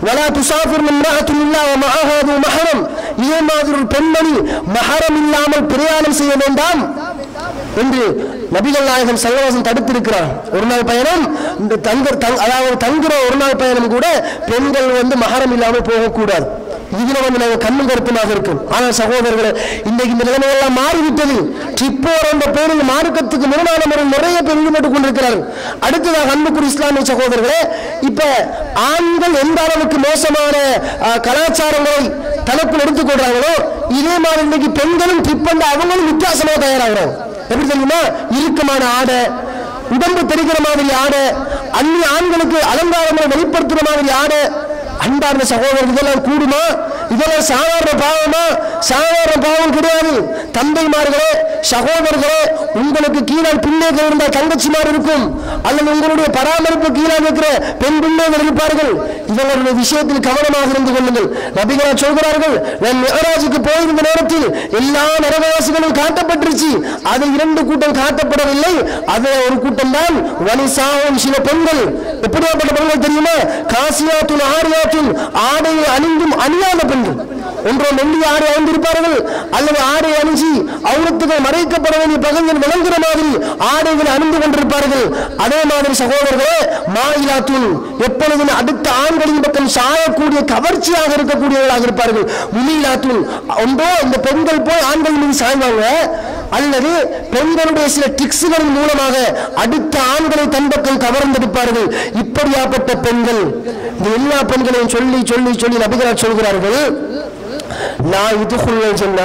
இதே மாதிரி ஒரு பெண்மணி மஹரம் இல்லாமல் பிரயாணம் செய்ய வேண்டாம் என்று நபிகள் நாயகம் ஸல்லல்லாஹு அலைஹி வஸல்லம் தடுத்திருக்கிறார். ஒரு நாள் பயணம், அதாவது தங்குற ஒரு நாள் பயணம் கூட பெண்கள் மஹரம் இல்லாமல் போகக்கூடாது. இதுல நாங்கள் கண்ணும் கருத்துமாக இருக்கும். ஆனால் சகோதரர்களே, இன்றைக்கு இந்த நிலைமையெல்லாம் மாறிவிட்டது. ட்ரிப்போர் என்ற பேரில் மார்க்கத்துக்கு முரணான முறையில் நிறைய பேர் ஈடுபட்டுக் கொண்டிருக்கிறார்கள். அடுத்ததாக அன்புக்குரிய இஸ்லாமிய சகோதரர்களே, இப்ப ஆண்கள் எந்த அளவுக்கு மோசமான கலாச்சாரங்களை தனக்குள் எடுத்துக்கொள்றாங்களோ இதே மாதிரி இன்னைக்கு பெண்களும் ட்ரிப் அவங்களும் வித்தியாசமாக தயாராகிறாங்க. எப்படி தெரியுமா? இறுக்கமான ஆடை, உடம்பு தெரிகிற மாதிரி ஆடை, அந்நிய ஆண்களுக்கு அலங்காரங்களை வெளிப்படுத்துற மாதிரி ஆடை. அன்பார்ந்த சகோதரர், இதெல்லாம் கூடுமா? இதெல்லாம் சாதாரண பாவமா? சாதாரண பாவம் கிடையாது. தந்தைமார்களே, சகோதரர்களே, உங்களுக்கு கீழே பிள்ளைகள் இருந்தால் தங்கச்சிமார் இருக்கும், அல்லது உங்களுடைய பராமரிப்பு கீழே இருக்கிற பெண் பிள்ளைகள் இருப்பார்கள். இவங்களுடைய விஷயத்தில் கவனமாக இருந்து கொள்ளுங்கள். நபிகளார் சொல்கிறார்கள், நான் மிஅராஜுக்கு போயிருந்த நேரத்தில் எல்லா நரகவாசிகளும் காட்டப்பட்டுருச்சு, அது 2 கூட்டம் காட்டப்படவில்லை. அது ஒரு கூட்டம் தான் வனிசாவும், சில பெண்கள். எப்படியாப்பட்ட பெண்கள் தெரியுமா? காசியாத்துன் ஆரியாத்துன், ஆடையை அணிந்தும் அணியாத பெண்கள். ஒன்றோ மெல்லிய ஆடை அணிந்திருப்பார்கள், அல்லது ஆடை அணிஞ்சி அவுரத்துகள் மறைக்கப்பட வேண்டிய பகுதியில் விளங்குற மாதிரி ஆடைகளை அணிந்து கொண்டிருப்பார்கள். அதே மாதிரி சகோதரர்களே, மாயிலாத்துன், எப்பொழுதும் அடுத்த ஆண்களின் பக்கம் சாயக்கூடிய கவர்ச்சியாக இருக்கக்கூடியவர்களாக இருப்பார்கள். முலீலாத்துன், ஒன்றோ இந்த பெண்கள் போய் ஆண்கள் மீது சாய்வாங்க, அல்லது பெண்களுடைய சில ட்ரிக்ஸ்களின் மூலமாக அடுத்த ஆண்களை தன் பக்கம் கவர்ந்தெடுப்பார்கள். இப்படியாப்பட்ட பெண்கள், இந்த எல்லா பெண்களையும் சொல்லி சொல்லி சொல்லி நபிகளார் சொல்கிறார்கள், நான் இதுக்குள் சொன்ன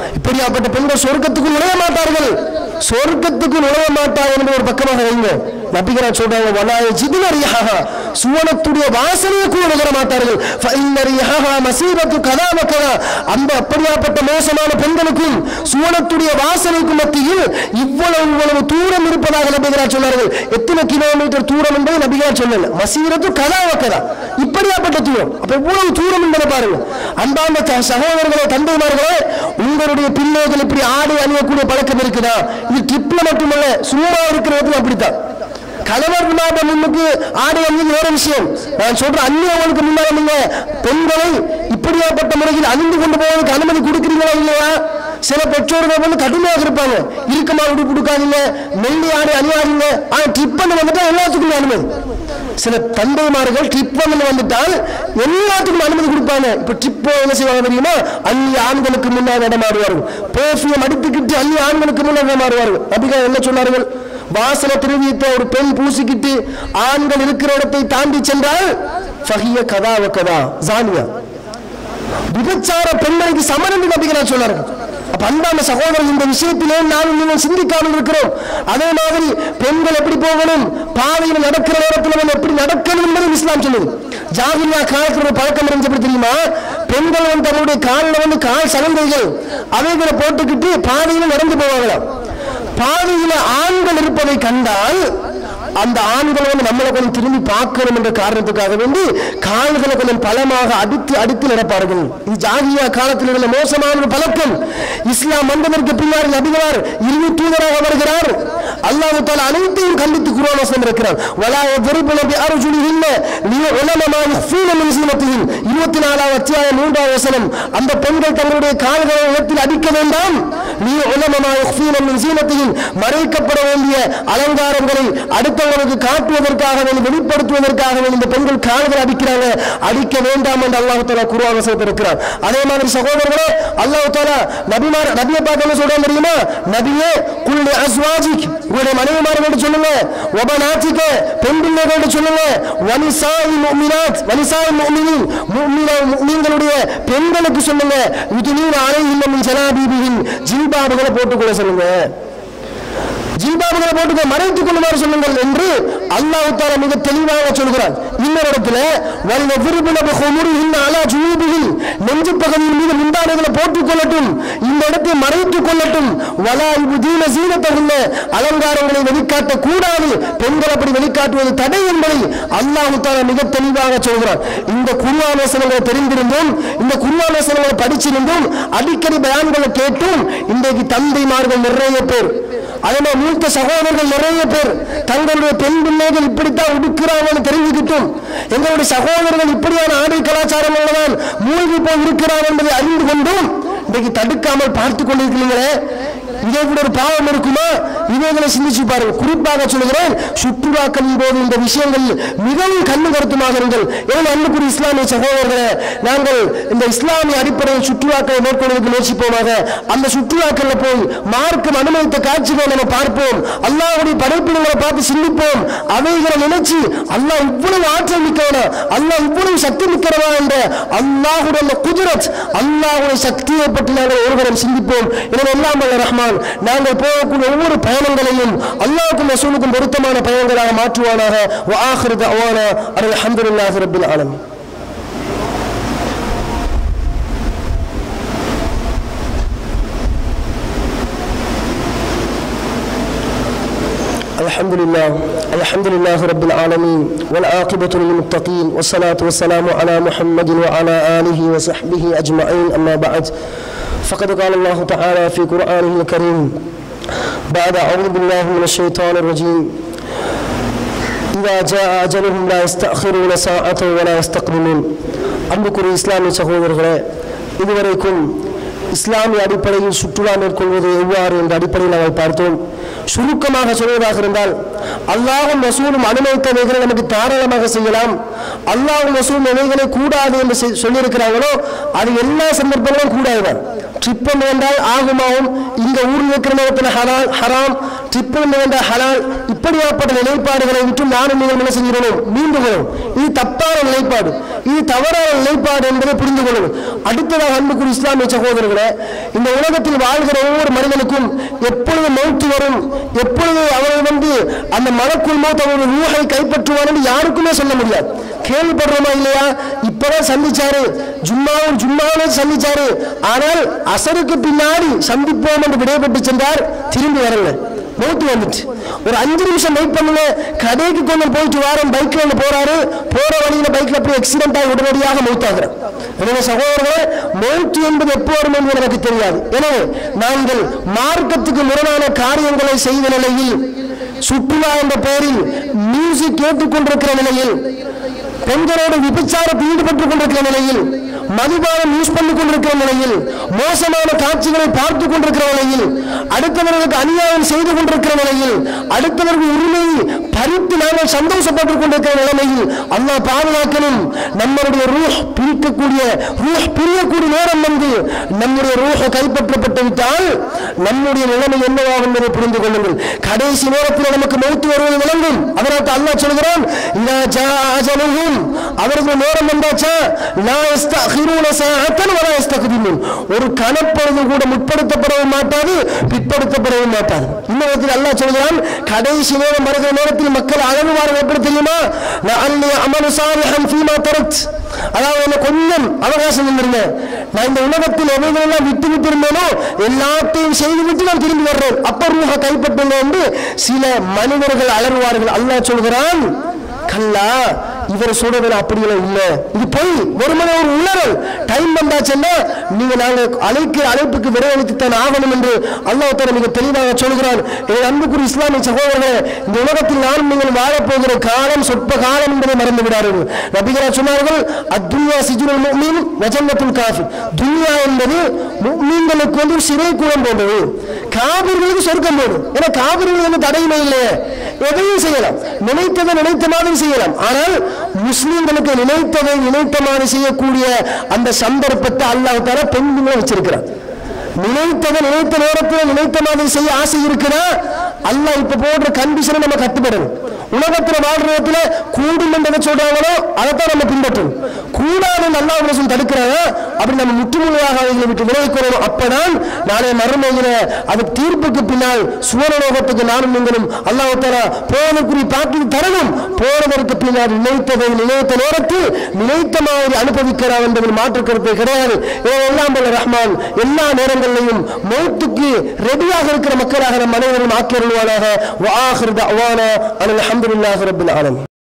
இப்படியாப்பட்ட பெண்கள் சொர்க்கத்துக்குள் நுழைய மாட்டார்கள், சொர்க்கத்துக்கு நுழைய மாட்டார்கள் என்று ஒரு பக்கமாக வைங்க. நபிகளார் சொல்றாங்க வலாய ஜிதுன ரிஹஹா சுவனத்துடைய வாசனையை கூட நுகர மாட்டார்கள் ஃபஇன்ன ரிஹஹா மஸீரத்து கதா வ கதா அந்த அப்படியாப்பட்ட மோசமான பெண்களுக்கும் சுவனத்துடைய வாசனைக்கும் மத்தியில் இவ்வளவு தூரம் இருப்பதாக நபிகளார் சொன்னார்கள். எத்தனை கிலோமீட்டர் தூரம் என்பதை நபிகளார் சொல்லல. மஸீரத்து கதா வ கதா இப்படியாப்பட்ட தூரம். அப்ப இவ்வளவு தூரம் என்பதை பாருங்க. அன்பார்ந்த சகோதரர்களே, தந்தைமார்களே, உங்களுடைய பிள்ளைகள் இப்படி ஆடை அணியக்கூடிய பழக்கம் இருக்குதா? இது ட்ரிப்ல மட்டுமல்ல, சும்மா இருக்கிறது அப்படித்தான். கணவர் முன்னுக்கு ஆடை அணிவது வேற விஷயம். நான் சொல்றேன், அந்நியவர்களுக்கு முன்னால நீங்க பெண்களை இப்படியாப்பட்ட முறையில் அணிந்து கொண்டு போவதற்கு அனுமதி கொடுக்குறீங்களா இல்லையா? சில பெற்றோர்கள் வந்து கடுமையாக இருப்பாங்க. இறுக்கமா உடுப்பு கொடுக்காதீங்க, மெல்லி ஆடை அணியாதீங்க. ஆனா ட்ரிப் பண்ண வந்துட்டா எல்லாத்துக்கும் அனுமதி. சில தந்தைமார்கள் ட்ரிப் பண்ண வந்துட்டால் எல்லாத்துக்கும் அனுமதி கொடுப்பாங்க. இப்ப ட்ரிப் என்ன செய்வாங்க தெரியுமா? அந்நிய ஆண்களுக்கு முன்னால் இடமாறுவார்கள். பெர்ஃபியூம் அடித்துக்கிட்டு அந்நிய ஆண்களுக்கு முன்னால் இடமாறுவார்கள். நபிகள் என்ன சொன்னார்கள்? வாசன திரவியத்தை ஒரு பெண் பூசிக்கிட்டு ஆண்கள் இருக்கிற இடத்தை தாண்டி சென்றால் ஃபஹிய கதா வ கதா ஜானியா, விபச்சார பெண்களுக்கு சமன் என்று நபிகள் சொன்னார்கள். அப்ப அன்பான சகோதரர், இந்த விஷயத்திலே நானும் நீங்கள் சிந்திக்காமல் இருக்கிறோம். அதே மாதிரி பெண்கள் எப்படி போகணும், பாதையில் நடக்கிற நேரத்தில் எப்படி நடக்கணும் என்பது இஸ்லாம் சொல்லுது. ஜாகிலியா காலத்துல ஒரு பழக்கம் இருந்துச்சு, எப்படி தெரியுமா? பெண்கள் வந்து தன்னுடைய காலில் வந்து கால் சலங்கைகள் அவைகளை போட்டுக்கிட்டு பாதையில் நடந்து போவாங்களாம். பாதையில ஆண்கள் இருப்பதை கண்டால் அந்த ஆண்கள் வந்து நம்மளை கொஞ்சம் திரும்பி பார்க்கணும் என்ற காரணத்துக்காக வேண்டி கால்களை கொஞ்சம் பலமாக அடித்து நடப்பார்கள். இது ஜாகிலியா காலத்தில் இருந்த மோசமான ஒரு பழக்கம். இஸ்லாம் வந்ததற்கு பின்னால் நபிகளார் இறுதி தூதராக வருகிறார். அல்லாஹ் தஆலா அனைத்தையும் கண்டித்து குர்ஆன் வசனம் இருக்கிறார். வலா யضربن بأرجلهن ليعلم ما يخفين من زينتهن 24வது அத்தியாயம் 3வது வசனம். அந்த பெண்கள் தங்களுடைய கால்களை உயர்த்தி அடிக்க வேண்டாம். ليعلم ما يخفين من زينتهن மறைக்கப்பட வேண்டிய அலங்காரங்களை அடுத்தவர்களுக்கு காட்டுவதற்காக வெளிப்படுத்துவதற்காக இந்த பெண்கள் கால்களை அடிக்கிறாங்க. அடிக்க வேண்டாம் என்று அல்லாஹ் தஆலா குர்ஆன் வசனத்தில் இருக்கிறார். அதே மாதிரி சகோதரர்களே, அல்லாஹ் தஆலா நபியை பார்த்து என்ன சொல்றாங்க தெரியுமா? நபியே குல் அஸ்வாஜிக், உங்களுடைய மனைவிமார்கள்ட்ட சொல்லுங்க, வபனாத்திக பெண் பிள்ளைகள்ட்ட சொல்லுங்க, வனிசாஇல் முஃமினாத் வனிசாஇல் முஃமினீன் முஃமின்களுடைய பெண்களுக்கு சொல்லுங்க, யுதுனீன அலைஹின்ன மின் ஜலாபீபிஹின் ஜில்பாபுகளை போட்டுக்கொள்ள சொல்லுங்க, ஜில்பாபுகளை போட்டுக்க மறைத்துக் கொள்ளுமாறு சொல்லுங்கள் என்று அல்லாஹ் தஆலா மிக தெளிவாக சொல்கிறார். இன்னொரு இடத்துல வல்வஃரிபுன பிஹுமுரிஹின்ன அலா ஜுயூபிஹின் நெஞ்சு பகுதியின் மீது முந்தானைகளை போட்டுக் கொள்ளட்டும், இந்த இடத்தை மறைத்துக் கொள்ளட்டும். வலா யுபதீன ஸீனத்தஹுன்ன அலங்காரங்களை வெளிக்காட்ட கூடாது, பெண்கள் அப்படி வெளிக்காட்டுவது தடை என்பதை அல்லாஹ் தஆலா மிக தெளிவாக சொல்கிறார். இந்த குர்ஆன் வசனங்களை தெரிந்திருந்தும், இந்த குர்ஆன் வசனங்களை படிச்சிருந்தும், அடிக்கடி பயான்களை கேட்டும் இன்றைக்கு தந்தைமார்கள் நிறைய பேர், அதே மூத்த சகோதரர்கள் நிறைய பேர் தங்களுடைய பெண் பிள்ளைகள் இப்படித்தான் உடுக்கிறாங்கன்னு தெரிஞ்சுக்கிட்டும், எங்களுடைய சகோதரர்கள் இப்படியான ஆடை கலாச்சாரம் உள்ளதான் மூழ்கி போய் இருக்கிறார் என்பதை அறிந்து கொண்டும் இன்றைக்கு தடுக்காமல் பார்த்துக் கொண்டிருக்கிறீங்களே, இதே கூட ஒரு பாவம் இருக்குமா? இவைகளை சிந்திச்சு பாருங்க. குறிப்பாக சொல்கிறேன், சுற்றுலாக்களின் போது இந்த விஷயங்கள் மிகவும் கண்ணு கருத்துமாக இருங்கள். ஏன் அன்புக்குரிய இஸ்லாமிய சகோதரர்களே, நாங்கள் இந்த இஸ்லாமிய அடிப்படையில் சுற்றுலாக்களை மேற்கொள்வதற்கு முயற்சிப்போமாக. அந்த சுற்றுலாக்களில் போய் மார்க்கம் அனுமதித்த காட்சிகளை நம்ம பார்ப்போம், அல்லாஹ்வுடைய படைப்பினங்களை பார்த்து சிந்திப்போம். அவைகளை நினைச்சு அல்லாஹ் இவ்வளவு ஆற்றல் மிக்கவனா, அல்லாஹ் இவ்வளவு சக்தி மிக்கிறவா என்ற அல்லாஹ்வுடைய குத்ரத், அல்லாஹ்வுடைய சக்தியை பற்றி நாங்கள் ஒருவரும் சிந்திப்போம். எனவே எல்லாம் வல்ல ரஹ்மான் நாங்கள் போகக்கூடிய ஒவ்வொரு பயணங்களையும் அல்லாஹ்வுக்கும் ரசூலுக்கும் பொருத்தமான பயணங்களாக மாற்றுவானாக. வ ஆகிரு தஅவானா அல்ஹம்துலில்லாஹி ரப்பில் ஆலமீன். الحمد لله رب العالمين والعاقبة للمتقين والصلاة والسلام على محمد وعلى آله وصحبه أجمعين. أما بعد، فقد قال الله تعالى في قرآنه الكريم بعد أعوذ بالله من الشيطان الرجيم إذا جاء أجلهم لا يستأخرون ساعة ولا يستقدمون. அன்புக்குரிய இஸ்லாமிய சகோதரர்களே, இதுவரைக்கும் இஸ்லாமிய அடிப்படையில் சுற்றுலா மேற்கொள்வது எவ்வாறு என்ற அடிப்படையில் நாங்கள் பார்த்தோம். சுருக்கமாக சொல்வதாக இருந்தால், அல்லாஹ்வும் ரசூலும் அனுமதித்தவைகளை நமக்கு தாராளமாக செய்யலாம். அல்லாஹ்வும் ரசூலும் எவைகளை கூடாது என்று சொல்லியிருக்கிறாங்களோ அது எல்லா சந்தர்ப்பங்களும் கூடாதுதான். ட்ரிப்பன் வேண்டால் ஆகுமாவும், இங்க ஊரில் இருக்கிற நேரத்தில் ஹலால் ஹராம், ட்ரிப்பன் வேண்டால் ஹலால், இப்படியாப்பட்ட நிலைப்பாடுகளை விட்டு நானும் நீங்கள் என்ன செஞ்சிடணும், மீண்டு கொள்ளும். இது தப்பான நிலைப்பாடு, இது தவறான நிலைப்பாடு என்பதை புரிந்து கொள்ளும். அடுத்ததாக அன்புக்குரிய இஸ்லாமிய சகோதரர்களே, இந்த உலகத்தில் வாழ்கிற ஒவ்வொரு மனிதனுக்கும் எப்பொழுது மௌத்து வரும், எப்பொழுது அவர்கள் அந்த மலக்குல் மௌத் அவருடைய ரூஹை கைப்பற்றுவான்னு யாருக்குமே சொல்ல முடியாது. கேள்விப்படுறோமா இல்லையா? இப்பதான் சந்திச்சாரு, ஜும்மாவும் சந்திச்சாரு. ஆனால் அசருக்கு பின்னாடி சந்திப்போம் என்று விடைபெற்று சென்றார். திரும்பி வரல, மௌத்து வந்துச்சு. ஒரு 5 நிமிஷம் வெயிட் பண்ணுங்க, கடைக்கு கொஞ்சம் போயிட்டு வாரம் பைக்ல போறாரு. போற வழியில பைக்ல போய் ஆக்சிடென்ட் ஆகி உடனடியாக மௌத்தாகிறார். எனவே சகோதரர்களே, மௌத்து என்பது எப்போ வரும் என்று எனக்கு தெரியாது. எனவே நாங்கள் மார்க்கத்துக்கு முரணான காரியங்களை செய்த நிலையில், சுற்றுலா என்ற பெயரில் மியூசிக் கேட்டுக்கொண்டிருக்கிற நிலையில், பெண்களோடு விபச்சாரத்தில் ஈடுபட்டுக் கொண்டிருக்கிற நிலையில், மதுபானம் யூஸ் பண்ணிக் கொண்டிருக்கிற நிலையில், மோசமான காட்சிகளை பார்த்துக் கொண்டிருக்கிற நிலையில், அடுத்தவர்களுக்கு அநியாயம் செய்து கொண்டிருக்கிற நிலையில், அடுத்தவர்கள் உரிமையை பறித்து நாங்கள் சந்தோஷப்பட்டுக் கொண்டிருக்கிற நிலைமையில் அல்லாஹ் பாதுகாக்கணும். நம்முடைய ரூஹ் பிரியக்கூடிய நேரம் வந்து நம்முடைய ரூஹ் கைப்பற்றப்பட்டு விட்டால் நம்முடைய நிலைமை என்னவாகும் என்பதை புரிந்து கொள்ளுங்கள். கடைசி நேரத்தில் நமக்கு மௌத்து வருவது விளங்கும். அதற்கு அல்லாஹ் சொல்கிறான், அவர்கள் நேரம் வந்தாச்சா ஒரு கணப்பொழுது கூட முற்படுத்தப்படவும் மாட்டாது, பிற்படுத்தப்படவும் மாட்டாது. இன்னொரு அல்லாஹ் சொல்கிறான், கடைசி நேரம் வருகிற நேரத்தில் மக்கள் அழகுவார்கள். எப்படி தெரியுமா? அதாவது கொஞ்சம் அவகாசம் இருந்தேன், நான் இந்த உலகத்தில் எவைகளெல்லாம் விட்டு விட்டு இருந்தேனோ எல்லாத்தையும் செய்துவிட்டு நான் திரும்பி வர்றேன், அப்ப ரூஹ கைப்பற்றுங்க என்று சில மனிதர்கள் அலறுவார்கள். அல்லாஹ் சொல்கிறான், கல்லா, இவர் சொல்றதுல அப்படியெல்லாம் இல்ல, இது போய் வெறுமனே ஒரு உணரல். டைம் வந்தாச்சுன்னா நீங்க நாங்கள் அழைக்கிற அழைப்புக்கு விரைவளித்துத்தான் ஆகணும் என்று அல்லாஹ் தஆலா மிக தெளிவாக சொல்கிறான். அன்புக்குரிய இஸ்லாமிய சகோதரர்களே, இந்த உலகத்தில் நானும் நீங்கள் வாழப்போகிற காலம் சொற்ப காலம் என்பதை மறந்து விடார்கள். நபிகளார் சொன்னார்கள், அத்துன்யா சிஜ்னுல் முஃமின் வ ஜன்னத்துல் காஃபிர். துன்யா என்பது முஃமின்களுக்கு வந்து சிறை கூடம் போன்றது, காபிர்களுக்கு சொர்க்கம் போன்றது. ஏன்னா காபிர்கள் வந்து தடையுமே இல்லை, எதையும் செய்யலாம், நினைத்ததை நினைத்த மாதிரி செய்யலாம். ஆனால் முஸ்லிம்களுக்கு நினைத்ததை நினைத்த மாதிரி செய்யக்கூடிய அந்த சந்தர்ப்பத்தை அல்லாஹ் தஆலா பெண்களை வச்சிருக்கிறார். நினைத்ததை நினைத்த நேரத்தில் நினைத்த மாதிரி செய்ய ஆசை இருக்குன்னா அல்லாஹ் இப்ப போடுற கண்டிஷனை நம்ம கட்டுப்படணும். உலகத்தில் வாழ்ற நேரத்தில் கூடும் என்றதை சொல்றாங்களோ அதைத்தான் நம்ம பின்பற்றணும். கூடாது அல்லாஹ் ரசூல் தடுக்கிறாங்க, அப்படி நம்ம முற்றுமுழுதாக அவங்களை விட்டு விலகிக்கொள்ளணும். அப்பதான் நாளை மறுமையில அது தீர்ப்புக்கு பின்னால் சுவனலோகத்துக்கு நானும் நீங்களும் அல்லாஹ் தஆலா போவதற்குரிய பாக்கியம் தரணும். போவதற்கு பின்னால் நினைத்ததை நினைத்த நேரத்தில் நினைத்த மாதிரி அனுபவிக்கிறார் என்பதில் மாற்று கருத்து கிடையாது. எல்லாம் வல்ல ரஹ்மான் எல்லா நேரங்களிலும் மௌத்துக்கு ரெடியாக இருக்கிற மக்களாக நம் அனைவரும் ஆக்கியருள்வானாக. வஆகிரு தஅவானா அல்ஹம்துலில்லாஹி ரப்பில் ஆலமீன்.